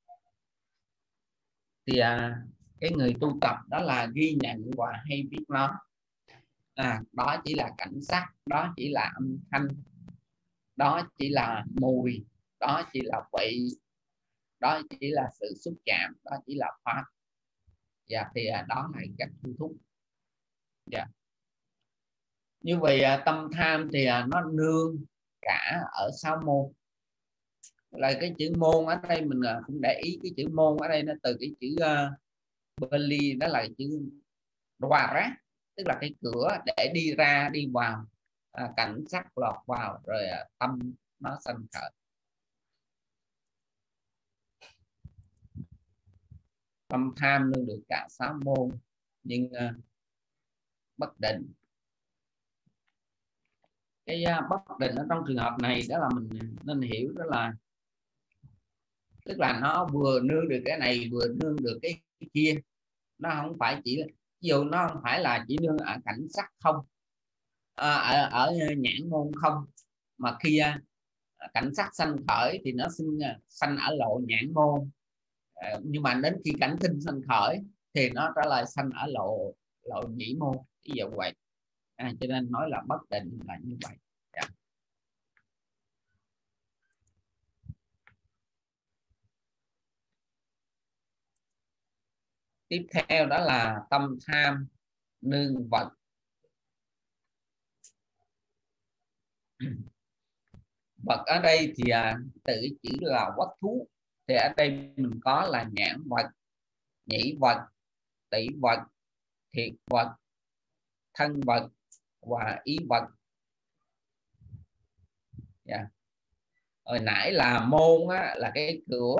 thì à, cái người tu tập đó là ghi nhận và hay biết nó. À, đó chỉ là cảnh sắc, đó chỉ là âm thanh, đó chỉ là mùi, đó chỉ là vị, đó chỉ là sự xúc chạm, đó chỉ là pháp. Dạ, thì à, đó là cách thu thúc. Dạ. Như vậy à, tâm tham thì à, nó nương cả ở sáu môn. Là cái chữ môn ở đây mình à, cũng để ý cái chữ môn ở đây nó từ cái chữ uh, Bali, đó là chữ Dwara, tức là cái cửa để đi ra đi vào, à, cảnh sắc lọt vào rồi à, tâm nó sanh khởi. Tâm tham nương được cả sáu môn nhưng uh, bất định. Cái uh, bất định ở trong trường hợp này đó là mình nên hiểu, đó là tức là nó vừa nương được cái này vừa nương được cái kia. Nó không phải chỉ, ví dụ nó không phải là chỉ nương ở cảnh sắc không, à, ở, ở nhãn môn không, mà khi à, cảnh sắc sanh khởi thì nó sinh sanh ở lộ nhãn môn, à, nhưng mà đến khi cảnh thinh sanh khởi thì nó trở lại sanh ở lộ lộ nhĩ môn, ví dụ vậy. À, cho nên nói là bất định là như vậy. Yeah. Tiếp theo đó là tâm tham nương vật. Vật ở đây thì à, tự chữ là quách thú, thì ở đây mình có là nhãn vật, nhĩ vật, tỷ vật, thiệt vật, thân vật và ý vật. Yeah. Hồi nãy là môn á, là cái cửa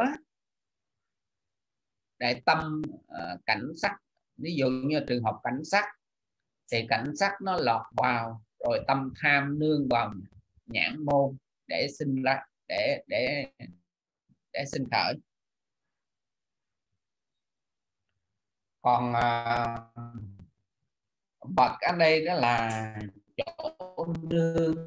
để tâm uh, cảnh sắc. Ví dụ như trường hợp cảnh sắc thì cảnh sắc nó lọt vào rồi tâm tham nương vào nhãn môn để sinh ra, để để để sinh khởi. Còn uh, vật ở đây đó là chỗ nương,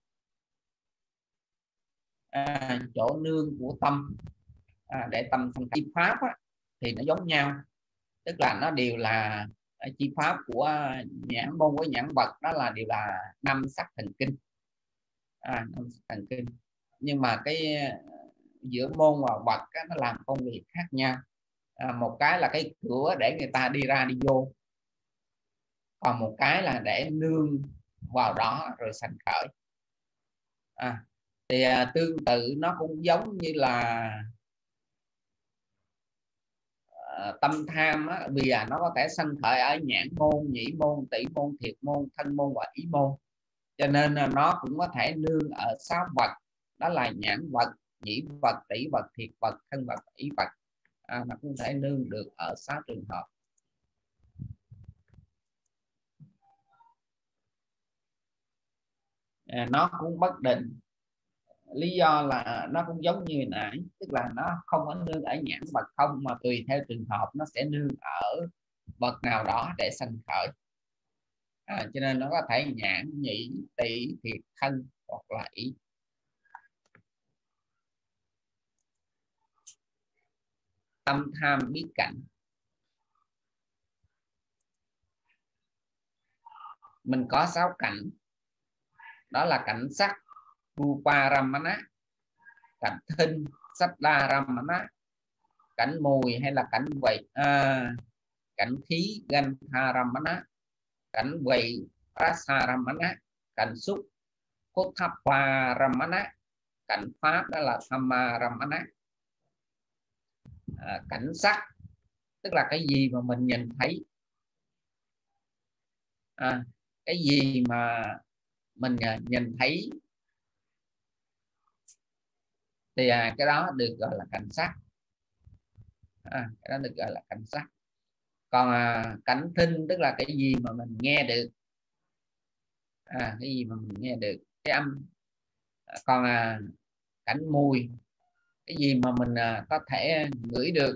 à, chỗ nương của tâm, à, để tâm phân chi pháp á, thì nó giống nhau, tức là nó đều là chi pháp của nhãn môn với nhãn vật, đó là đều là năm sắc thần kinh, à, năm sắc thần kinh. Nhưng mà cái giữa môn và vật á, nó làm công việc khác nhau. À, một cái là cái cửa để người ta đi ra đi vô, còn một cái là để nương vào đó rồi sanh khởi. À, thì à, tương tự nó cũng giống như là à, tâm tham á, vì à, nó có thể sanh khởi ở nhãn môn, nhĩ môn, tỷ môn, thiệt môn, thân môn và ý môn, cho nên à, nó cũng có thể nương ở sáu vật, đó là nhãn vật, nhĩ vật, tỷ vật, thiệt vật, thân vật, ý vật. À, nó cũng thể nương được ở sáu trường hợp. À, nó cũng bất định, lý do là nó cũng giống như nãy, tức là nó không có nương ở nhãn vật không, mà tùy theo trường hợp nó sẽ nương ở vật nào đó để sanh khởi. À, cho nên nó có thể nhãn, nhĩ, tỷ, thiệt, thân hoặc là ý. Tâm tham biết cảnh. Mình có sáu cảnh, đó là cảnh sắc, rupa ramana, cảnh thinh, saddha ramana, cảnh mùi hay là cảnh vị, à, cảnh khí, gantha ramana, cảnh vị, rasa ramana, cảnh xúc, pothappa ramana, cảnh pháp đó là thamma ramana. À, cảnh sắc tức là cái gì mà mình nhìn thấy, à, cái gì mà mình nhìn thấy thì à, cái đó được gọi là cảnh sắc, à, cái đó được gọi là cảnh sắc. Còn à, cảnh thinh tức là cái gì mà mình nghe được, à, cái gì mà mình nghe được cái âm. À, còn à, cảnh mùi cái gì mà mình à, có thể ngửi được.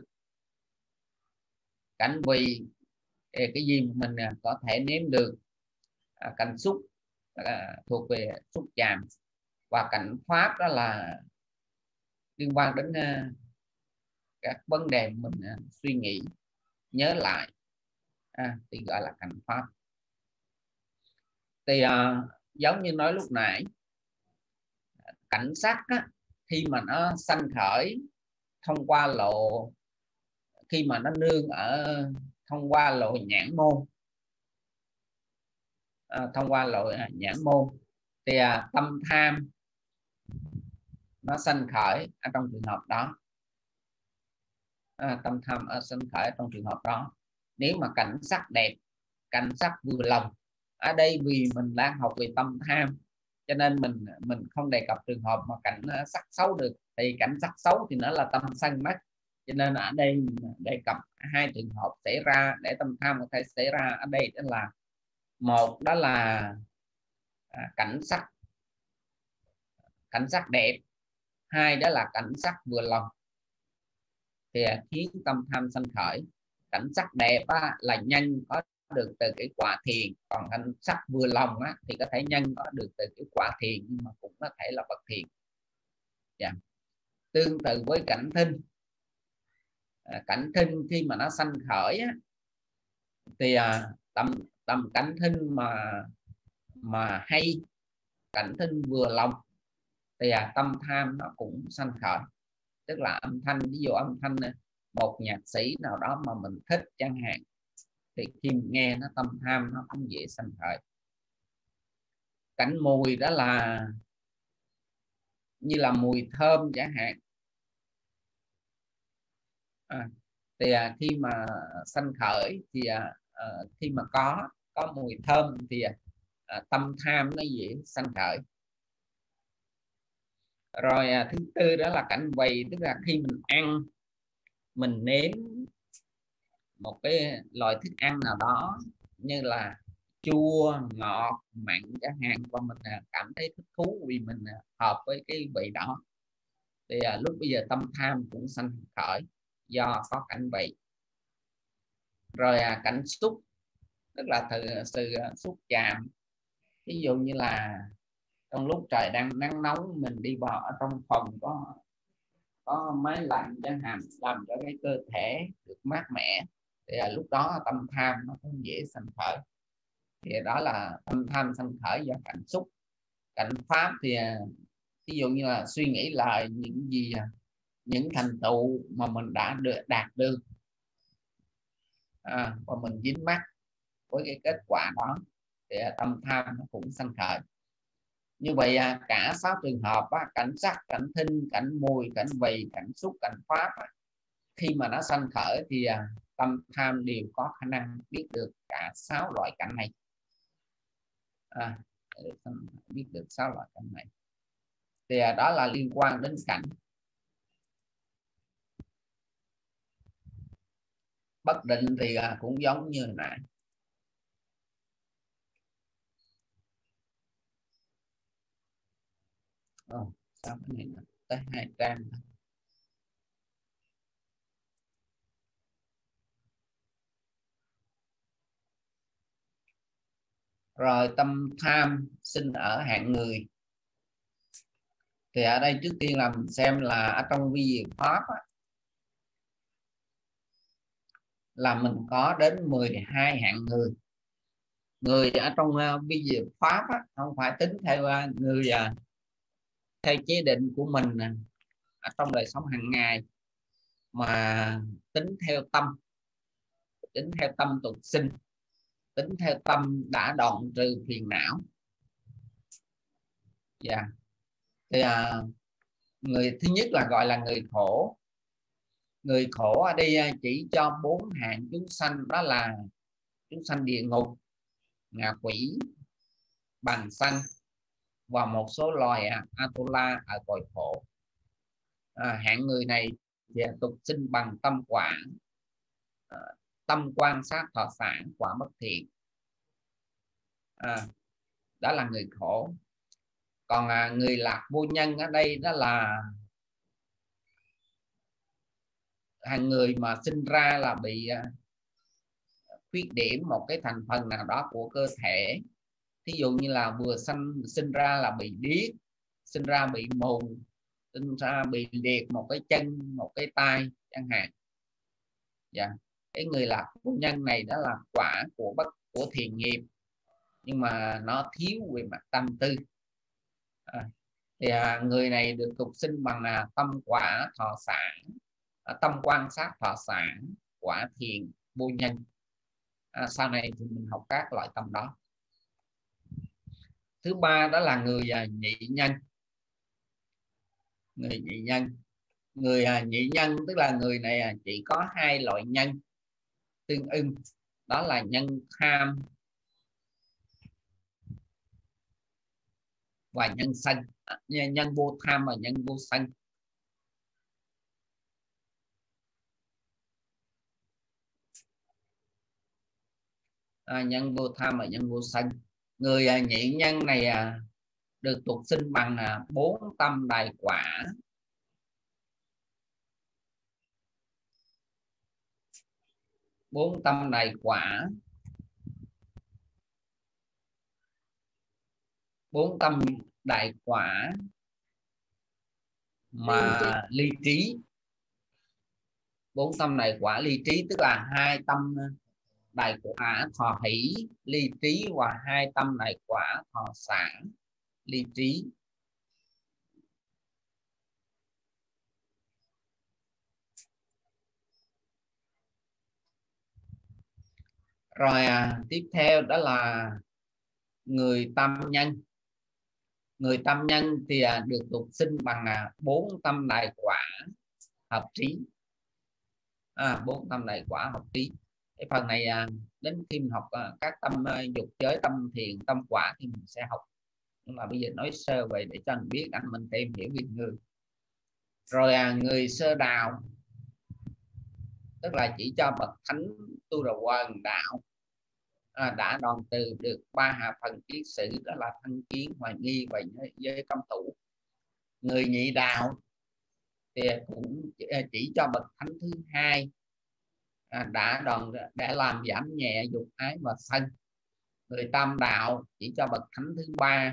Cảnh vị cái gì mà mình à, có thể nếm được. À, cảnh xúc à, thuộc về xúc chạm. Và cảnh pháp đó là liên quan đến uh, các vấn đề mình uh, suy nghĩ nhớ lại, à, thì gọi là cảnh pháp. Thì uh, giống như nói lúc nãy, cảnh sắc á, khi mà nó sanh khởi thông qua lộ, khi mà nó nương ở thông qua lộ nhãn môn, à, thông qua lộ à, nhãn môn thì à, tâm tham nó sanh khởi ở trong trường hợp đó, à, tâm tham ở sanh khởi trong trường hợp đó. Nếu mà cảnh sắc đẹp, cảnh sắc vừa lòng, ở đây vì mình đang học về tâm tham cho nên mình mình không đề cập trường hợp mà cảnh sắc xấu được, thì cảnh sắc xấu thì nó là tâm sân mất, cho nên ở đây mình đề cập hai trường hợp xảy ra để tâm tham có thể xảy ra ở đây, đó là một đó là à, cảnh sắc cảnh sắc đẹp, hai đó là cảnh sắc vừa lòng thì khiến tâm tham sanh khởi. Cảnh sắc đẹp á, là nhân có được từ cái quả thiền, còn cảnh sắc vừa lòng á, thì có thể nhân có được từ cái quả thiền, nhưng mà cũng có thể là bất thiền. Yeah. Tương tự với cảnh thinh, à, cảnh thinh khi mà nó sanh khởi á, thì à, tâm tâm cảnh thinh mà mà hay, cảnh thinh vừa lòng thì à, tâm tham nó cũng sanh khởi, tức là âm thanh, ví dụ âm thanh một nhạc sĩ nào đó mà mình thích chẳng hạn, thì khi nghe nó tâm tham nó cũng dễ sanh khởi. Cảnh mùi đó là như là mùi thơm chẳng hạn. À, thì à, khi mà sanh khởi thì à, à, khi mà có có mùi thơm thì à, tâm tham nó dễ sanh khởi. Rồi à, thứ tư đó là cảnh vị, tức là khi mình ăn, mình nếm một cái loại thức ăn nào đó như là chua, ngọt, mặn chẳng hạn, và mình à, cảm thấy thích thú vì mình à, hợp với cái vị đó, thì à, lúc bây giờ tâm tham cũng sanh khởi do có cảnh vị. Rồi à, cảnh xúc, tức là từ sự xúc chạm. Ví dụ như là trong lúc trời đang nắng nóng, mình đi vào ở trong phòng có có máy lạnh chẳng hạn, làm cho cái cơ thể được mát mẻ, thì à, lúc đó tâm tham nó cũng dễ sanh khởi. Thì đó là tâm tham sanh khởi do cảnh xúc. Cảnh pháp thì à, ví dụ như là suy nghĩ lại những gì, những thành tựu mà mình đã được đạt được, à, và mình dính mắc với cái kết quả đó, thì tâm tham nó cũng sanh khởi. Như vậy cả sáu trường hợp, cảnh sắc, cảnh thinh, cảnh mùi, cảnh vị, cảnh xúc, cảnh pháp, khi mà nó sanh khởi thì tâm tham đều có khả năng biết được cả sáu loại cảnh này, à, biết được sáu loại cảnh này. Thì đó là liên quan đến cảnh. Bất định thì cũng giống như này. Ồ, sao cái này tới hai trang thôi. Rồi tâm tham sinh ở hạng người. Thì ở đây trước tiên là mình xem là ở trong vi diệu pháp á, là mình có đến mười hai hạng người. Người ở trong uh, vi diệu pháp á, không phải tính theo uh, người uh, theo chế định của mình uh, ở trong đời sống hàng ngày, mà tính theo tâm, tính theo tâm tục sinh, tính theo tâm đã đoạn trừ phiền não. Dạ. Yeah. Thì uh, người thứ nhất là gọi là người khổ. Người khổ ở đây chỉ cho bốn hạng chúng sanh, đó là chúng sanh địa ngục, ngạ quỷ, bàng sanh và một số loài Atula ở cõi khổ. À, hạng người này thì tục sinh bằng tâm quả, à, tâm quan sát thọ sản, quả bất thiện. À, đó là người khổ. Còn à, người lạc vô nhân ở đây đó là hàng người mà sinh ra là bị uh, khuyết điểm một cái thành phần nào đó của cơ thể. Ví dụ như là vừa sinh sinh ra là bị điếc, sinh ra bị mù, sinh ra bị liệt một cái chân, một cái tay chẳng hạn. Dạ. Cái người lạc vô nhân này đó là quả của bất của thiện nghiệp, nhưng mà nó thiếu về mặt tâm tư. À, thì à, người này được tục sinh bằng là tâm quả thọ sản, à, tâm quan sát thọ sản, quả thiện vô nhân. À, sau này thì mình học các loại tâm đó. Thứ ba đó là người à, nhị nhân. Người nhị nhân, người à, nhị nhân tức là người này à, chỉ có hai loại nhân tương ưng, đó là nhân tham và nhân sân. À, nhân vô tham và nhân vô sân. À, nhân vô tham và nhân vô sân. Người à, nhị nhân này à, được tục sinh bằng à, bốn tâm đài quả. Bốn tâm đài quả. Bốn tâm đại quả mà ly trí. Bốn tâm đại quả ly trí tức là hai tâm đại quả thọ hỷ ly trí và hai tâm đại quả thọ sản ly trí. Rồi à, tiếp theo đó là người tâm nhân. Người tâm nhân thì à, được tục sinh bằng à, bốn tâm đại quả hợp trí. À, bốn tâm đại quả hợp trí. Cái phần này à, đến khi mình học à, các tâm à, dục giới, tâm thiền, tâm quả thì mình sẽ học. Nhưng mà bây giờ nói sơ về để cho anh biết, anh mình thêm hiểu về người. Rồi à, người sơ đạo tức là chỉ cho bậc thánh tu đầu quần đạo à, đã đoàn từ được ba hạ phần kiết sử, đó là thân kiến, hoài nghi và giới cấm thủ. Người nhị đạo thì cũng chỉ cho bậc thánh thứ hai à, đã đoàn để làm giảm nhẹ dục ái và sân. Người tam đạo chỉ cho bậc thánh thứ ba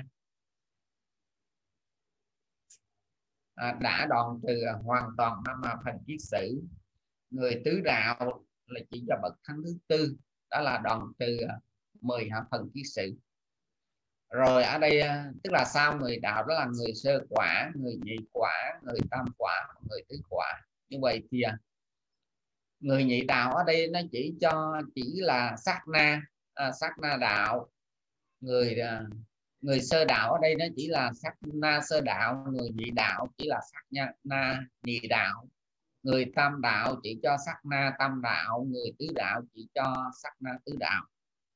à, đã đoạn trừ hoàn toàn năm hạ phần kiết sử. Người tứ đạo là chỉ cho bậc thánh thứ tư, đó là đoạn trừ mười hạ phần kiết sử. Rồi ở đây tức là sau người đạo đó là người sơ quả, người nhị quả, người tam quả, người tứ quả. Như vậy thì người nhị đạo ở đây nó chỉ cho chỉ là sát na à, sát na đạo. Người người sơ đạo ở đây nó chỉ là sát na sơ đạo. Người nhị đạo chỉ là sát na nhị đạo. Người tam đạo chỉ cho sát na tam đạo. Người tứ đạo chỉ cho sát na tứ đạo.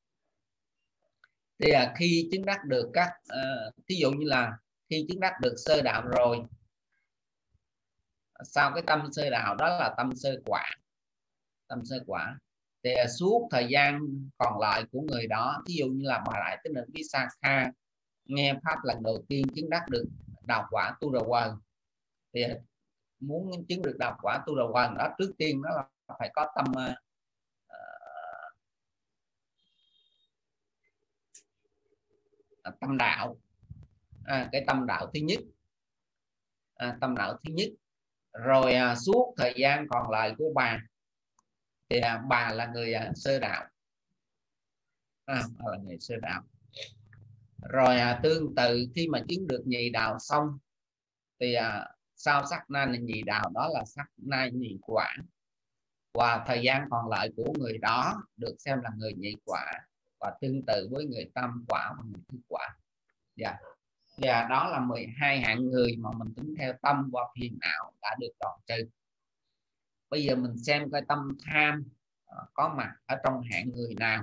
Thì à, khi chứng đắc được các uh, thí dụ như là khi chứng đắc được sơ đạo rồi, sau cái tâm sơ đạo đó là tâm sơ quả. Tâm sơ quả thì à, suốt thời gian còn lại của người đó, ví dụ như là bà Đại Tinh Định Visakha nghe pháp lần đầu tiên chứng đắc được đạo quả tu đà quần, thì muốn chứng được đạo quả tu đà quần đó, trước tiên đó là phải có tâm uh, tâm đạo à, cái tâm đạo thứ nhất à, tâm đạo thứ nhất rồi à, suốt thời gian còn lại của bà thì à, bà là người à, sơ đạo à, bà là người sơ đạo. Rồi à, tương tự khi mà chứng được nhị đạo xong thì à, sau sắc na nhị đạo đó là sắc na nhị quả, và thời gian còn lại của người đó được xem là người nhị quả, và tương tự với người tam quả và người tứ quả. Dạ. Và đó là mười hai hạng người mà mình tính theo tâm và phiền não đã được đoạn trừ. Bây giờ mình xem coi tâm tham uh, có mặt ở trong hạng người nào.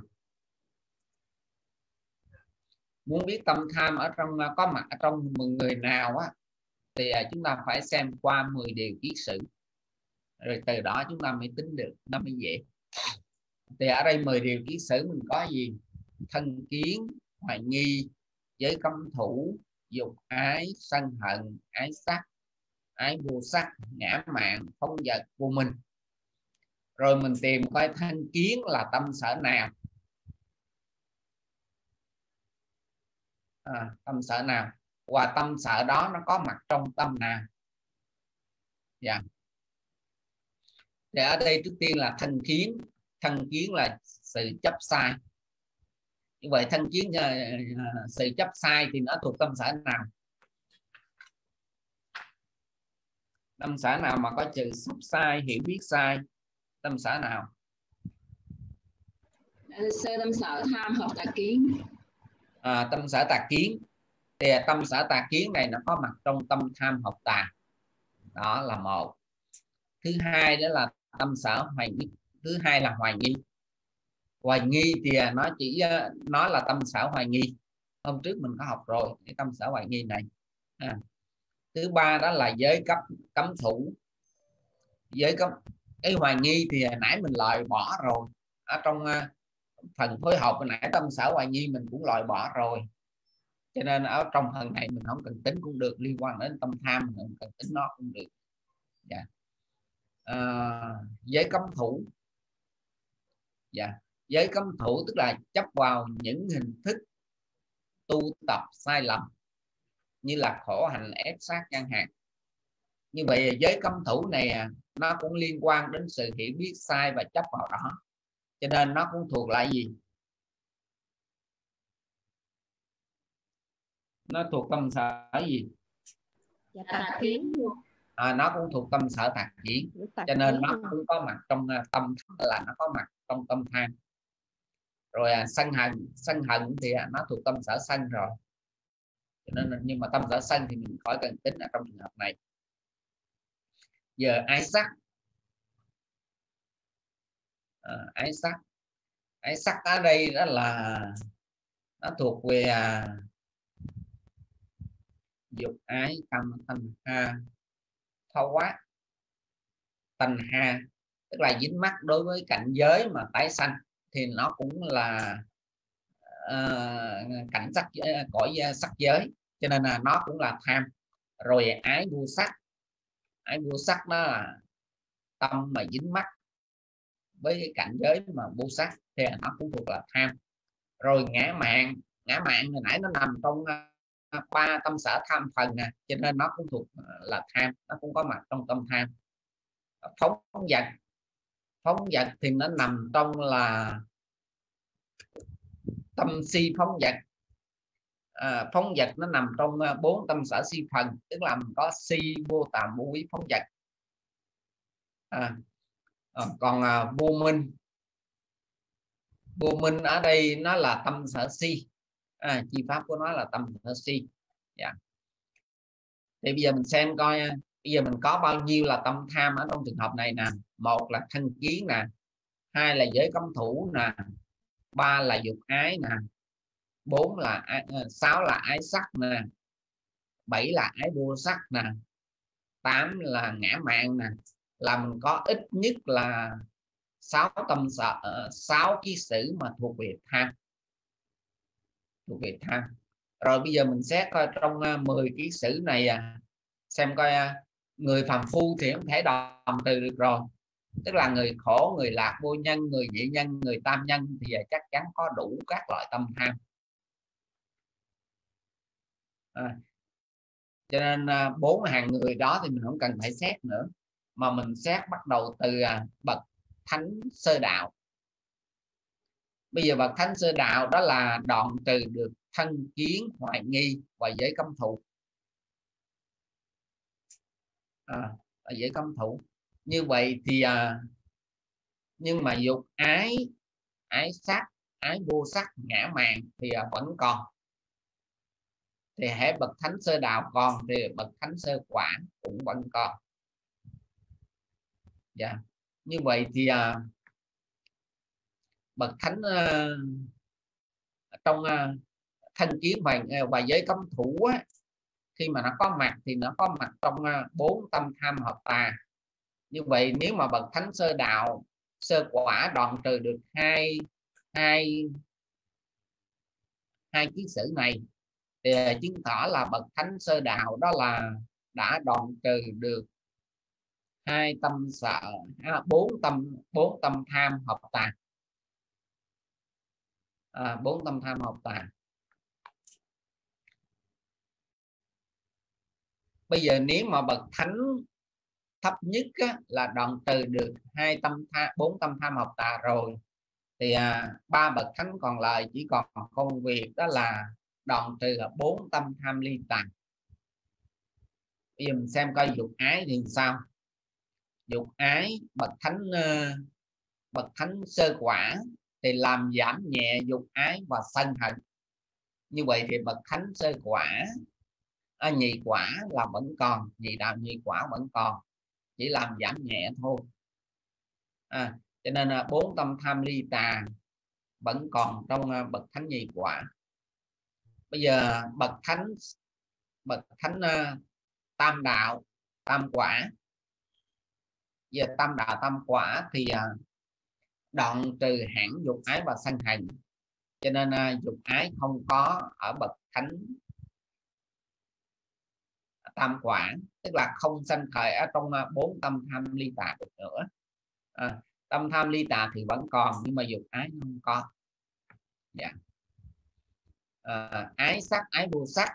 Muốn biết tâm tham ở trong uh, có mặt ở trong mười người nào á, thì uh, chúng ta phải xem qua mười điều kiết sử, rồi từ đó chúng ta mới tính được, nó mới dễ. Thì ở đây mười điều kiết sử mình có gì? Thân kiến, hoài nghi, giới cấm thủ, dục ái, sân hận, ái sắc, ái vô sắc, ngã mạn, phong vật, vô minh. Rồi mình tìm coi thân kiến là tâm sở nào, à, tâm sở nào, và tâm sở đó nó có mặt trong tâm nào. Dạ. Thì ở đây trước tiên là thân kiến. Thân kiến là sự chấp sai. Như vậy thân kiến uh, sự chấp sai thì nó thuộc tâm sở nào? Tâm sở nào mà có sự chấp sai, hiểu biết sai? Tâm sở nào? Sơ tâm sở tham hợp tà kiến. À, tâm sở tà kiến. Thì tâm sở tà kiến này nó có mặt trong tâm tham hợp tà. Đó là một. Thứ hai đó là tâm sở hoài nghi. Thứ hai là hoài nghi. Hoài nghi thì nó chỉ nó là tâm sở hoài nghi. Hôm trước mình có học rồi cái tâm sở hoài nghi này. À. Thứ ba đó là giới cấp cấm thủ. Giới cấm cái hoài nghi thì nãy mình loại bỏ rồi. Ở trong uh, phần phối hợp hồi nãy tâm sở hoài nghi mình cũng loại bỏ rồi. Cho nên ở trong phần này mình không cần tính cũng được, liên quan đến tâm tham mình không cần tính nó cũng được. Dạ. Uh, giới cấm thủ. Dạ. Giới cấm thủ tức là chấp vào những hình thức tu tập sai lầm như là khổ hạnh ép sát chẳng hạn. Như vậy giới cấm thủ này nó cũng liên quan đến sự hiểu biết sai và chấp vào đó, cho nên nó cũng thuộc lại gì? Nó thuộc tâm sở gì? Dạ, tà kiến. À, nó cũng thuộc tâm sở tà kiến, cho nên nó cũng có mặt trong tâm, là nó có mặt trong tâm tham. Rồi à, sân hận sân hận thì à, nó thuộc tâm sở sân rồi, cho nên nhưng mà tâm sở sân thì mình khỏi cần tính ở trong trường hợp này. Giờ ái sắc, à, ái sắc ái sắc ở đây đó là nó thuộc về à, dục ái tâm thanh ha thâu quát tanh ha, tức là dính mắc đối với cảnh giới mà tái sanh thì nó cũng là uh, cảnh sắc cõi sắc giới, cho nên là nó cũng là tham. Rồi ái vô sắc, ái vô sắc đó là tâm mà dính mắc với cái cảnh giới mà vô sắc thì nó cũng thuộc là tham. Rồi ngã mạn, ngã mạn hồi nãy nó nằm trong ba tâm sở tham phần nè, cho nên nó cũng thuộc là tham, nó cũng có mặt trong tâm tham. Phóng vật, phóng vật thì nó nằm trong là tâm si phóng vật. À, phóng vật nó nằm trong bốn tâm sở si phần, tức là có si vô tàm vô quý phóng vật. À, à, còn à, vô minh, vô minh ở đây nó là tâm sở si, à, chi pháp của nó là tâm sở si. Dạ. Thì bây giờ mình xem coi bây giờ mình có bao nhiêu là tâm tham ở trong trường hợp này nè. Một là thân kiến nè, hai là giới cấm thủ nè, ba là dục ái nè, bốn là sáu là ái sắc nè, bảy là ái vô sắc nè, tám là ngã mạn nè, là mình có ít nhất là sáu tâm sở, sáu ký sử mà thuộc về tham, thuộc về tham. Rồi bây giờ mình xét coi trong mười ký sử này xem coi người phàm phu thì không thể đồng từ được rồi, tức là người khổ, người lạc, vô nhân, người dị nhân, người tam nhân thì chắc chắn có đủ các loại tâm tham. À, cho nên bốn hàng người đó thì mình không cần phải xét nữa, mà mình xét bắt đầu từ bậc thánh sơ đạo. Bây giờ bậc thánh sơ đạo đó là đoạn trừ được thân kiến, hoài nghi và giới cấm thủ. À, giới cấm thủ như vậy thì à, nhưng mà dục ái, ái sắc, ái vô sắc, ngã mạn thì à, vẫn còn. Thì hễ bậc thánh sơ đạo còn thì bậc thánh sơ quả cũng vẫn còn. Dạ. Như vậy thì à, bậc thánh à, trong à, thân kiến và, và giới cấm thủ á, khi mà nó có mặt thì nó có mặt trong bốn tâm tham hợp tà. Như vậy nếu mà bậc thánh sơ đạo sơ quả đoạn trừ được hai hai hai ký sử này thì chứng tỏ là bậc thánh sơ đạo đó là đã đoạn trừ được hai tâm sợ, bốn tâm bốn tâm tham hợp tà, à, bốn tâm tham hợp tà. Bây giờ nếu mà bậc thánh thấp nhất á, là đoạn trừ được hai tâm tham, bốn tâm tham hợp tà rồi thì à, ba bậc thánh còn lại chỉ còn công việc đó là đoạn trừ bốn tâm tham ly tà. Bây giờ mình xem coi dục ái thì sao. Dục ái bậc thánh uh, bậc thánh sơ quả thì làm giảm nhẹ dục ái và sân hận. Như vậy thì bậc thánh sơ quả, à, nhị quả là vẫn còn, nhị đạo nhị quả vẫn còn, chỉ làm giảm nhẹ thôi. À, cho nên là bốn tâm tham ly tà vẫn còn trong uh, bậc thánh nhị quả. Bây giờ bậc thánh bậc thánh uh, tam đạo tam quả. Giờ tam đạo tam quả thì uh, đoạn trừ hẳn dục ái và sân hận, cho nên uh, dục ái không có ở bậc thánh tam quả, tức là không sanh khởi ở trong bốn uh, tâm tham ly tà được nữa. À, tâm tham ly tà thì vẫn còn nhưng mà dục ái không có. Dạ. À, ái sắc, ái vô sắc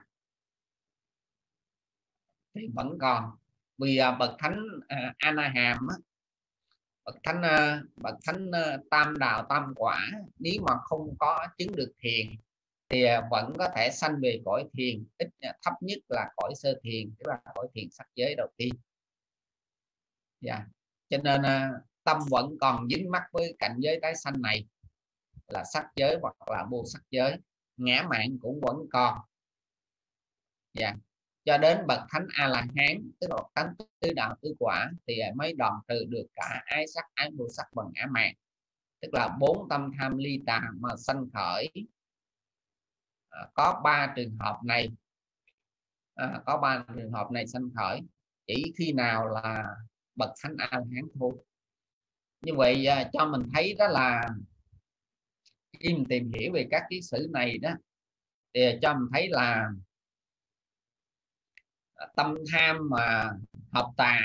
thì vẫn còn, vì uh, bậc thánh uh, A Hàm á, bậc thánh uh, bậc thánh uh, tam đạo tam quả nếu mà không có chứng được thiền thì uh, vẫn có thể sanh về cõi thiền, ít uh, thấp nhất là cõi sơ thiền, tức là cõi thiền sắc giới đầu tiên. Dạ. Cho nên uh, tâm vẫn còn dính mắc với cảnh giới tái sanh này. là sắc giới hoặc là vô sắc giới, ngã mạn cũng vẫn còn. Dạ. Cho đến bậc thánh A La Hán, tức là thánh tứ đạo tứ quả, thì mới đoạn trừ được cả ái sắc, ái vô sắc và ngã mạn, tức là bốn tâm tham ly tà mà sanh khởi. À, có ba trường hợp này, à, có ba trường hợp này sanh khởi chỉ khi nào là bậc thánh A La Hán thôi. Như vậy à, cho mình thấy đó là khi mình tìm hiểu về các ký sử này đó, thì cho mình thấy là tâm tham mà hợp tà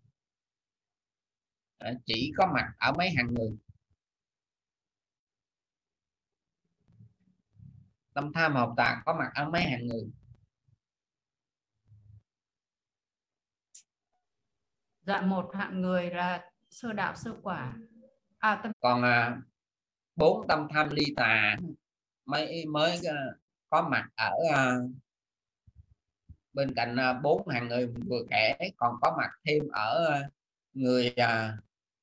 chỉ có mặt ở mấy hàng người. Tâm tham hợp tà có mặt ở mấy hàng người. Dạ, một hạng người là sơ đạo sơ quả. À, tâm... Còn à, bốn tâm tham ly tà mới mới có mặt ở à, bên cạnh à, bốn hàng người vừa kể, còn có mặt thêm ở à, người à,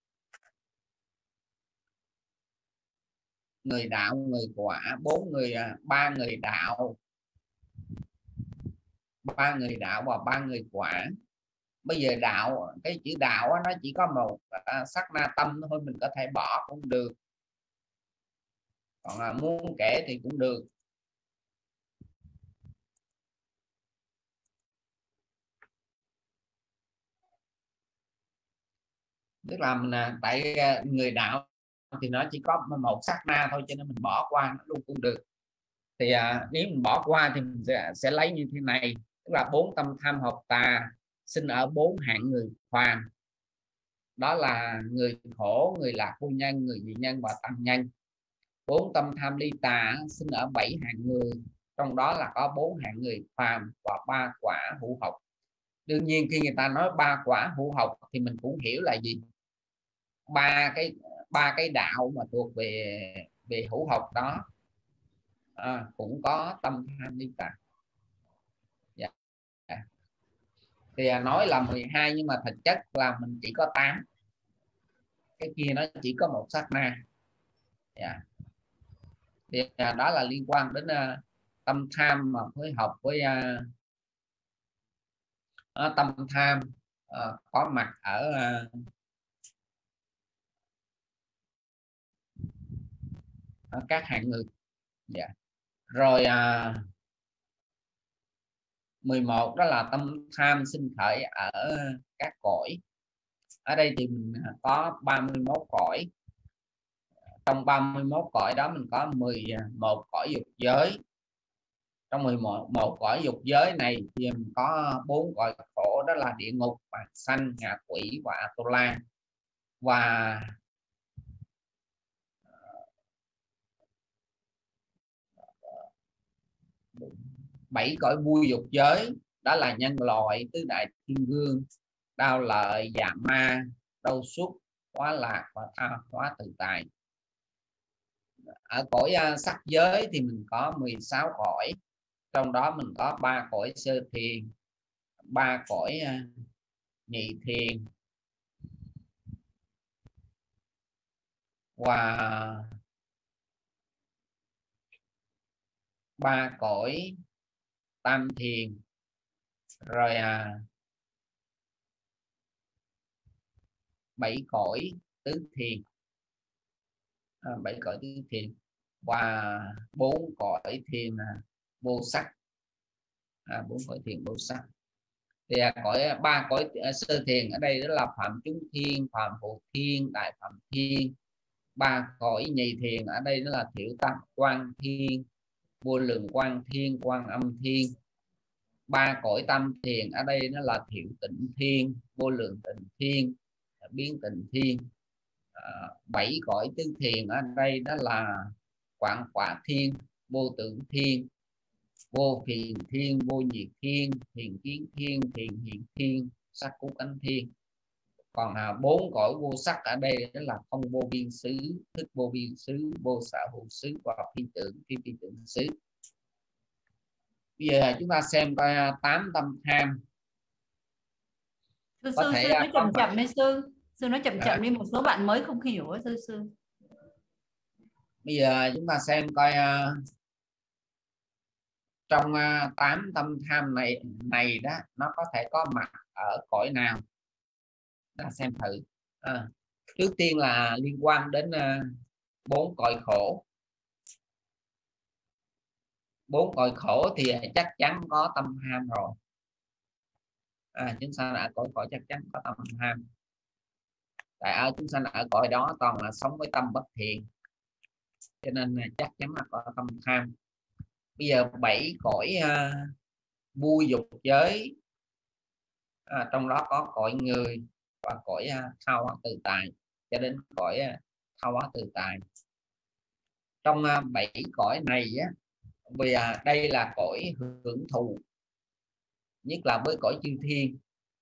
người đạo, người quả, bốn người, ba người đạo, ba người đạo và ba người quả. Bây giờ đạo, cái chữ đạo nó chỉ có một sắc na tâm thôi, mình có thể bỏ cũng được, còn muốn kể thì cũng được. Tức là mình, tại người đạo thì nó chỉ có một sát na thôi, cho nên mình bỏ qua nó luôn cũng được. Thì à, nếu mình bỏ qua thì mình sẽ, sẽ lấy như thế này, tức là bốn tâm tham hợp tà sinh ở bốn hạng người phàm, đó là người khổ, người lạc phu nhân, người dị nhân và tăng nhân. Bốn tâm tham ly tà sinh ở bảy hạng người, trong đó là có bốn hạng người phàm và ba quả hữu học. Đương nhiên khi người ta nói ba quả hữu học thì mình cũng hiểu là gì, ba cái ba cái đạo mà thuộc về về hữu học đó à, cũng có tâm tham ly tà. Dạ. Dạ. Thì nói là mười hai nhưng mà thực chất là mình chỉ có tám, cái kia nó chỉ có một sát na. Dạ. Thì đó là liên quan đến uh, tâm tham mà phối hợp với uh, uh, tâm tham uh, có mặt ở uh, ở các hạng người. Dạ. Rồi uh, mười một đó là tâm tham sinh khởi ở các cõi. Ở đây thì mình có ba mươi mốt cõi. Trong ba mươi mốt cõi đó mình có mười một cõi dục giới. Trong mười một cõi dục giới này thì mình có bốn cõi khổ, đó là địa ngục, bạc sanh, ngạ quỷ và Atula. Và bảy cõi vui dục giới, đó là nhân loại, tứ đại thiên vương, đao lợi, dạ ma, đau xuất, hóa lạc và tha hóa tự tại. Ở cõi uh, sắc giới thì mình có mười sáu cõi, trong đó mình có ba cõi sơ thiền, ba cõi uh, nhị thiền và ba cõi tam thiền, rồi à, bảy cõi tứ thiền, à, bảy cõi tứ thiền và bốn cõi thiền à, vô sắc, à, bốn cõi thiền vô sắc. Thì à, cõi ba cõi à, sơ thiền ở đây đó là phạm chúng thiên, phạm phụ thiên, đại phạm thiên. Ba cõi nhị thiền ở đây đó là thiểu tam quan thiên, vô lượng quan thiên, quan âm thiên. Ba cõi tâm thiền ở đây nó là thiểu tịnh thiên, vô lượng tịnh thiên, biến tịnh thiên. À, bảy cõi tứ thiền ở đây đó là quảng quả thiên, vô tưởng thiên, vô phiền thiên, vô nhiệt thiên, thiền kiến thiên, thiền hiện thiên, sắc cú cánh thiên. Còn à, bốn cõi vô sắc ở đây đó là không vô biên xứ, thức vô biên xứ, vô sở hữu xứ và phi tưởng, phi phi tưởng xứ. Bây giờ chúng ta xem coi tám tâm tham. Sư, sư, thể, sư nói chậm chậm đi sư. Sư nói chậm à. chậm đi, một số bạn mới không hiểu ấy, sư sư. Bây giờ chúng ta xem coi uh, trong uh, tám tâm tham này này đó nó có thể có mặt ở cõi nào, ta xem thử. À, trước tiên là liên quan đến bốn uh, cõi khổ. Bốn cõi khổ thì chắc chắn có tâm tham rồi. À, chúng sanh ở cõi khổ chắc chắn có tâm tham. Tại ở chúng sanh ở cõi đó toàn là sống với tâm bất thiện, cho nên chắc chắn là có tâm tham. Bây giờ bảy cõi uh, vui dục giới, à, trong đó có cõi người và cõi uh, thao hóa tự tại cho đến cõi uh, thao hóa tự tại. Trong uh, bảy cõi này á, vì uh, đây là cõi hưởng thụ, nhất là với cõi chư thiên.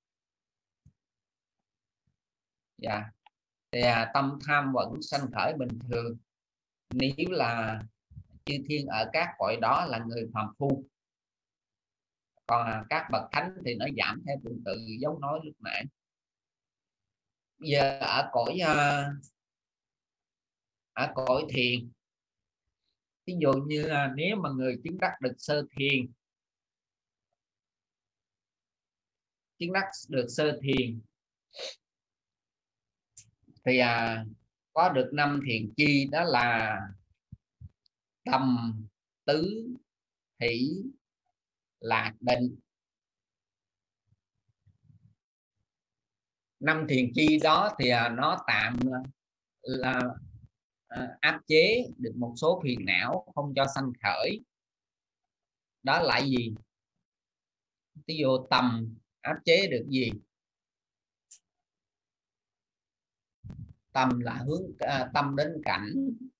Dạ. Thì uh, tâm tham vẫn sanh khởi bình thường nếu là chư thiên ở các cõi đó là người phàm phu. Còn các bậc thánh thì nó giảm theo tương tự giống nói lúc nãy. Bây giờ ở cõi ở cõi thiền, ví dụ như là nếu mà người chứng đắc được sơ thiền, chứng đắc được sơ thiền thì à, có được năm thiền chi, đó là tầm, tứ, hỷ, lạc, định. Năm thiền chi đó thì à, nó tạm là à, áp chế được một số phiền não, không cho sanh khởi. Đó là gì? Ví dụ tầm áp chế được gì? Tầm là hướng à, tâm đến cảnh.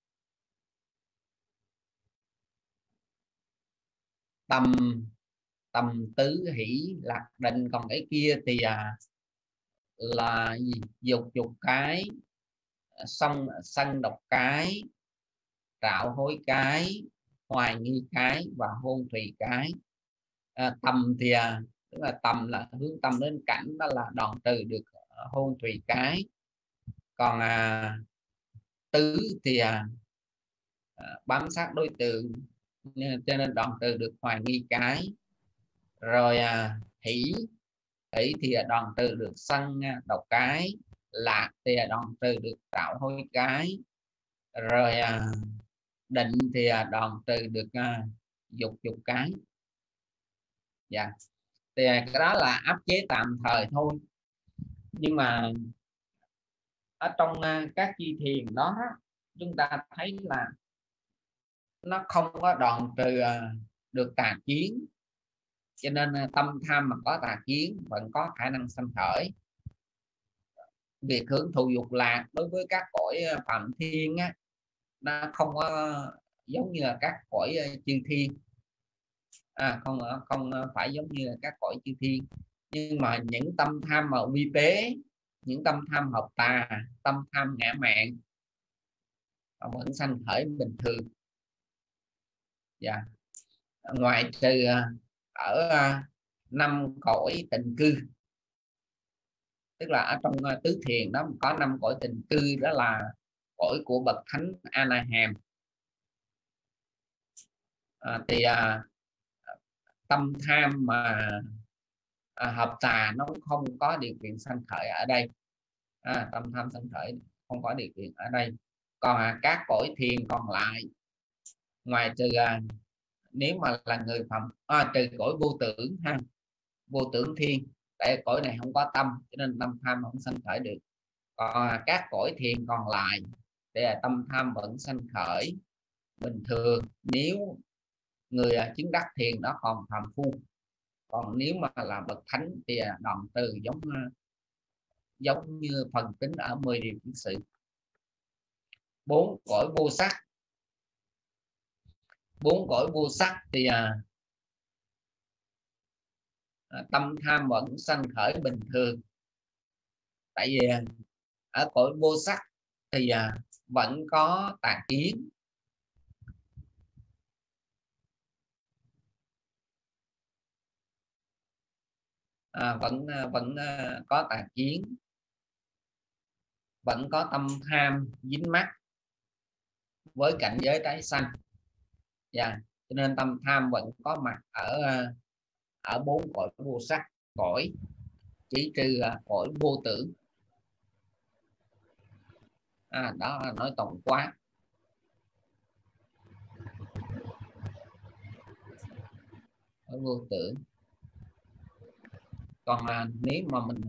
Tầm, tầm, tứ, hỷ, lạc, định. Còn cái kia thì à, là gì? Dục, dục cái, sân, sân độc cái, trạo hối cái, hoài nghi cái và hôn thủy cái. À, tầm thì à, tức là tầm là hướng tâm đến cảnh, đó là đoạn trừ được hôn thủy cái. Còn à, tứ thì à, bám sát đối tượng, cho nên đoạn trừ được hoài nghi cái. Rồi à, hỷ, hỷ thì đoạn trừ được sân độc cái. Lạc thì đoạn trừ được trạo hối cái. Rồi à, định thì đoạn trừ được à, dục, dục cái. Dạ. Thì cái đó là áp chế tạm thời thôi, nhưng mà ở trong uh, các chi thiền đó chúng ta thấy là nó không có đoạn trừ uh, được tà kiến, cho nên uh, tâm tham mà có tà kiến vẫn có khả năng sanh khởi. Việc hưởng thụ dục lạc đối với các cõi uh, phạm thiên á, nó không có uh, giống như là các cõi uh, chư thiên. À, không không phải giống như các cõi chư thiên, nhưng mà những tâm tham mà vi tế, những tâm tham hợp tà, tâm tham ngã mạn vẫn sanh khởi bình thường. Dạ. Ngoài trừ ở năm cõi tịnh cư, tức là ở trong tứ thiền đó có năm cõi tịnh cư, đó là cõi của bậc thánh A La Hàm. À, thì à, tâm tham mà à, hợp tà nó không có điều kiện sanh khởi ở đây. À, tâm tham sanh khởi không có điều kiện ở đây. Còn à, các cõi thiền còn lại, ngoài trừ à, nếu mà là người phạm à, trừ cõi vô tưởng ha, vô tưởng thiên, tại cõi này không có tâm cho nên tâm tham không sanh khởi được. Còn à, các cõi thiền còn lại thì à, tâm tham vẫn sanh khởi bình thường nếu người à, chứng đắc thiền đó còn phàm phu. Còn nếu mà là bậc thánh thì à, đoạn từ giống giống như phần tính ở mười điều kiến sự. Bốn cõi vô sắc, bốn cõi vô sắc thì à, tâm tham vẫn sanh khởi bình thường. Tại vì ở cõi vô sắc thì à, vẫn có tà kiến. À, vẫn vẫn có tà kiến, vẫn có tâm tham dính mắc, với cảnh giới tái sanh. Yeah. Cho nên tâm tham vẫn có mặt ở ở bốn cõi vô sắc, cõi chỉ trừ cõi vô tưởng. À, đó là nói tổng quát. Cõi vô tưởng. Còn là nếu mà mình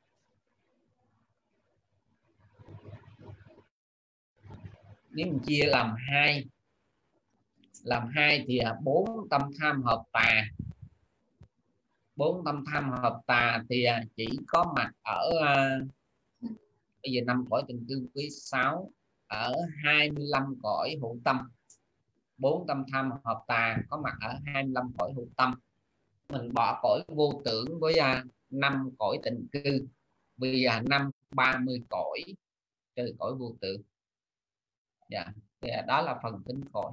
nếu mình chia làm hai làm hai thì bốn tâm tham hợp tà. Bốn tâm tham hợp tà thì chỉ có mặt ở bây giờ năm cõi tình cư quý sáu, ở hai mươi lăm cõi hữu tâm. Bốn tâm tham hợp tà có mặt ở hai mươi lăm cõi hữu tâm. Mình bỏ cõi vô tưởng với năm cõi tình cư, vì năm ba mươi cõi trừ cõi vô tưởng. Dạ, thì đó là phần tính cõi.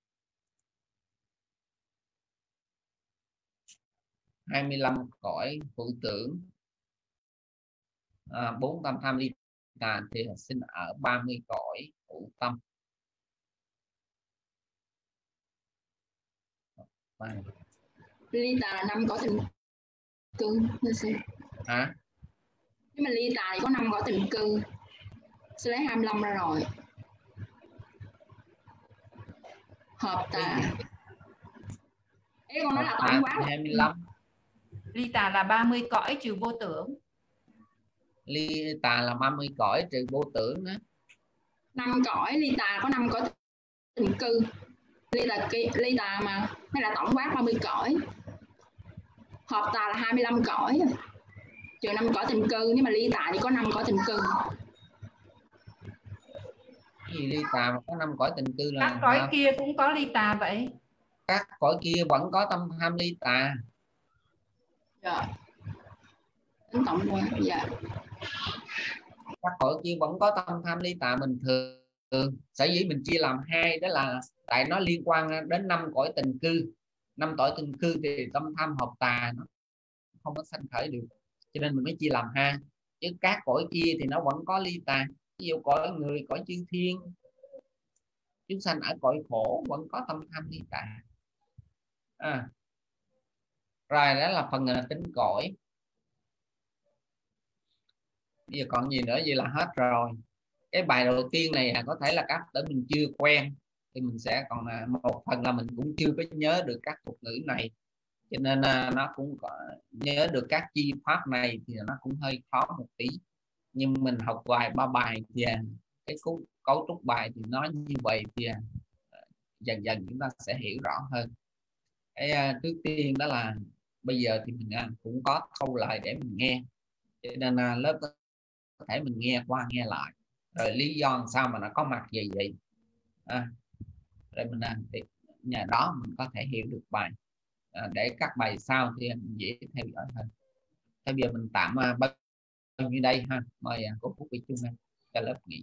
hai mươi lăm cõi hữu tưởng, à, bốn tâm tham ly tà thì sinh ở ba mươi cõi hữu tâm. Ly tà là năm cõi tình cư. Hả? Nếu mà ly tà thì có năm cõi tình cư, sẽ lấy hai mươi lăm ra rồi. Hợp tà. Ê, con nói là tổng quát hai mươi lăm. Ly tà là ba mươi cõi trừ vô tưởng. Ly tà là ba mươi cõi trừ vô tưởng đó. năm cõi, ly tà có năm cõi tình cư. Ly tà, ly tà mà hay là tổng quát ba mươi cõi. Hợp tà là hai mươi lăm cõi trừ năm cõi tình cư. Nếu mà ly tà thì có năm cõi tình cư. Gì ly tà mà có năm cõi tình cư là các cõi kia cũng có ly tà vậy? Các cõi kia vẫn có tâm tham ly tà. Dạ. Tính tổng quát. Dạ. Các cõi kia vẫn có tâm tham ly tà bình thường. Sở dĩ mình chia làm hai đó là tại nó liên quan đến năm cõi tình cư. Năm cõi tình cư thì tâm tham hợp tà nó không có sanh khởi được, cho nên mình mới chia làm hai. Chứ các cõi kia thì nó vẫn có ly tà. Ví dụ cõi người, cõi chư thiên, chúng sanh ở cõi khổ vẫn có tâm tham ly tà. À. Rồi đó là phần tính cõi. Bây giờ còn gì nữa, vậy là hết rồi. Cái bài đầu tiên này có thể là các để mình chưa quen thì mình sẽ còn một phần là mình cũng chưa có nhớ được các thuật ngữ này, cho nên nó cũng có, nhớ được các chi pháp này thì nó cũng hơi khó một tí. Nhưng mình học vài ba bài thì cái cấu, cấu trúc bài thì nó như vậy thì dần dần chúng ta sẽ hiểu rõ hơn. Cái trước tiên đó là bây giờ thì mình cũng có câu lời để mình nghe, cho nên lớp có thể mình nghe qua nghe lại rồi lý do làm sao mà nó có mặt gì vậy, à, rồi mình thì nhờ đó mình có thể hiểu được bài, à, để các bài sau thì mình dễ theo dõi hơn. Bây giờ mình tạm bao nhiêu đây ha, mời cô Phúc Vy Trung em cho lớp nghỉ.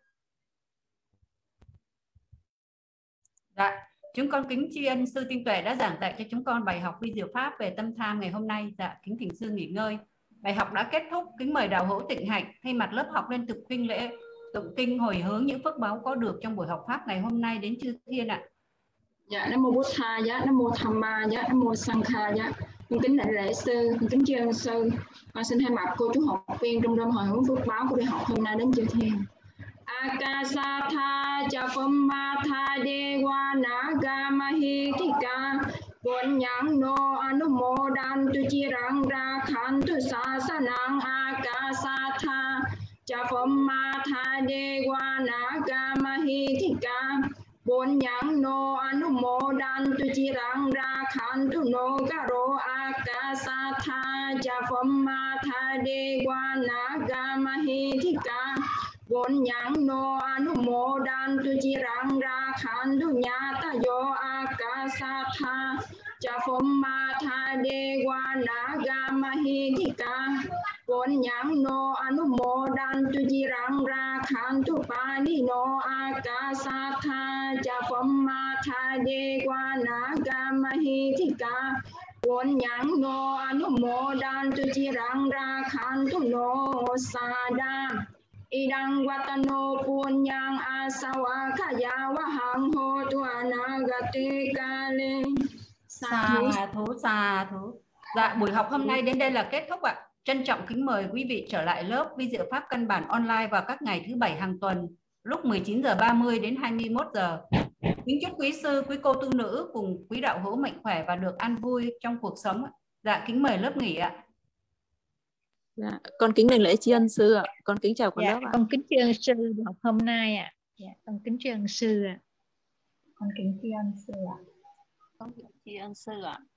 Dạ, chúng con kính tri ân sư Tinh Tuệ đã giảng dạy cho chúng con bài học vi diệu pháp về tâm tham ngày hôm nay. Dạ, kính thỉnh sư nghỉ ngơi. Bài học đã kết thúc. Kính mời đạo hữu Tịnh Hạnh thay mặt lớp học lên thực kinh lễ tụng kinh hồi hướng những phước báo có được trong buổi học pháp ngày hôm nay đến chư thiên ạ. Dạ, Nam mô Bụt Tha giá, Nam mô Tham Ma giá, Nam mô Sang Kha giá. Con kính đại lễ sư, con kính tri ân sư. Con xin thay mặt cô chú học viên trong đêm hồi hướng phước báo của buổi học hôm nay đến chư thiên. Akasatha Japammatha Dewa Naga Mahitika Punyang no Anumodan tu Chirang Rakhantu Sasanang Akasatha Japammatha Dewa Naga Mahitika Punyang no Anumodan tu Chirang Rakhantu no Karo Akasatha Japammatha Dewa Naga Mahitika Punyang no Anumodan tu Chirang Rakhantu Nyata yo Akasatha Japammatha Dewa Naga Mahitika Punyang no Anumodan tu Chirang Rakhantu Pani no Akasatha Japammatha Dewa Naga Mahitika Punyang no Anumodan tu Chirang Rakhantu no Sada idang watano punyang asawa khaya wahang ho tuana gati kali. Sa thú, sa thú. Dạ, buổi học hôm nay đến đây là kết thúc ạ. Trân trọng kính mời quý vị trở lại lớp vi diệu pháp căn bản online vào các ngày thứ bảy hàng tuần lúc mười chín giờ ba mươi đến hai mươi mốt giờ. Kính chúc quý sư, quý cô tu nữ cùng quý đạo hữu mạnh khỏe và được an vui trong cuộc sống. Dạ, kính mời lớp nghỉ ạ. Dạ, con kính đảnh lễ tri ân sư ạ. Con kính chào con Dạ, lớp ạ. con kính tri ân sư học hôm nay ạ. Dạ, con kính tri ân sư ạ. Con kính tri ân sư ạ. Con kính tri ân sư ạ.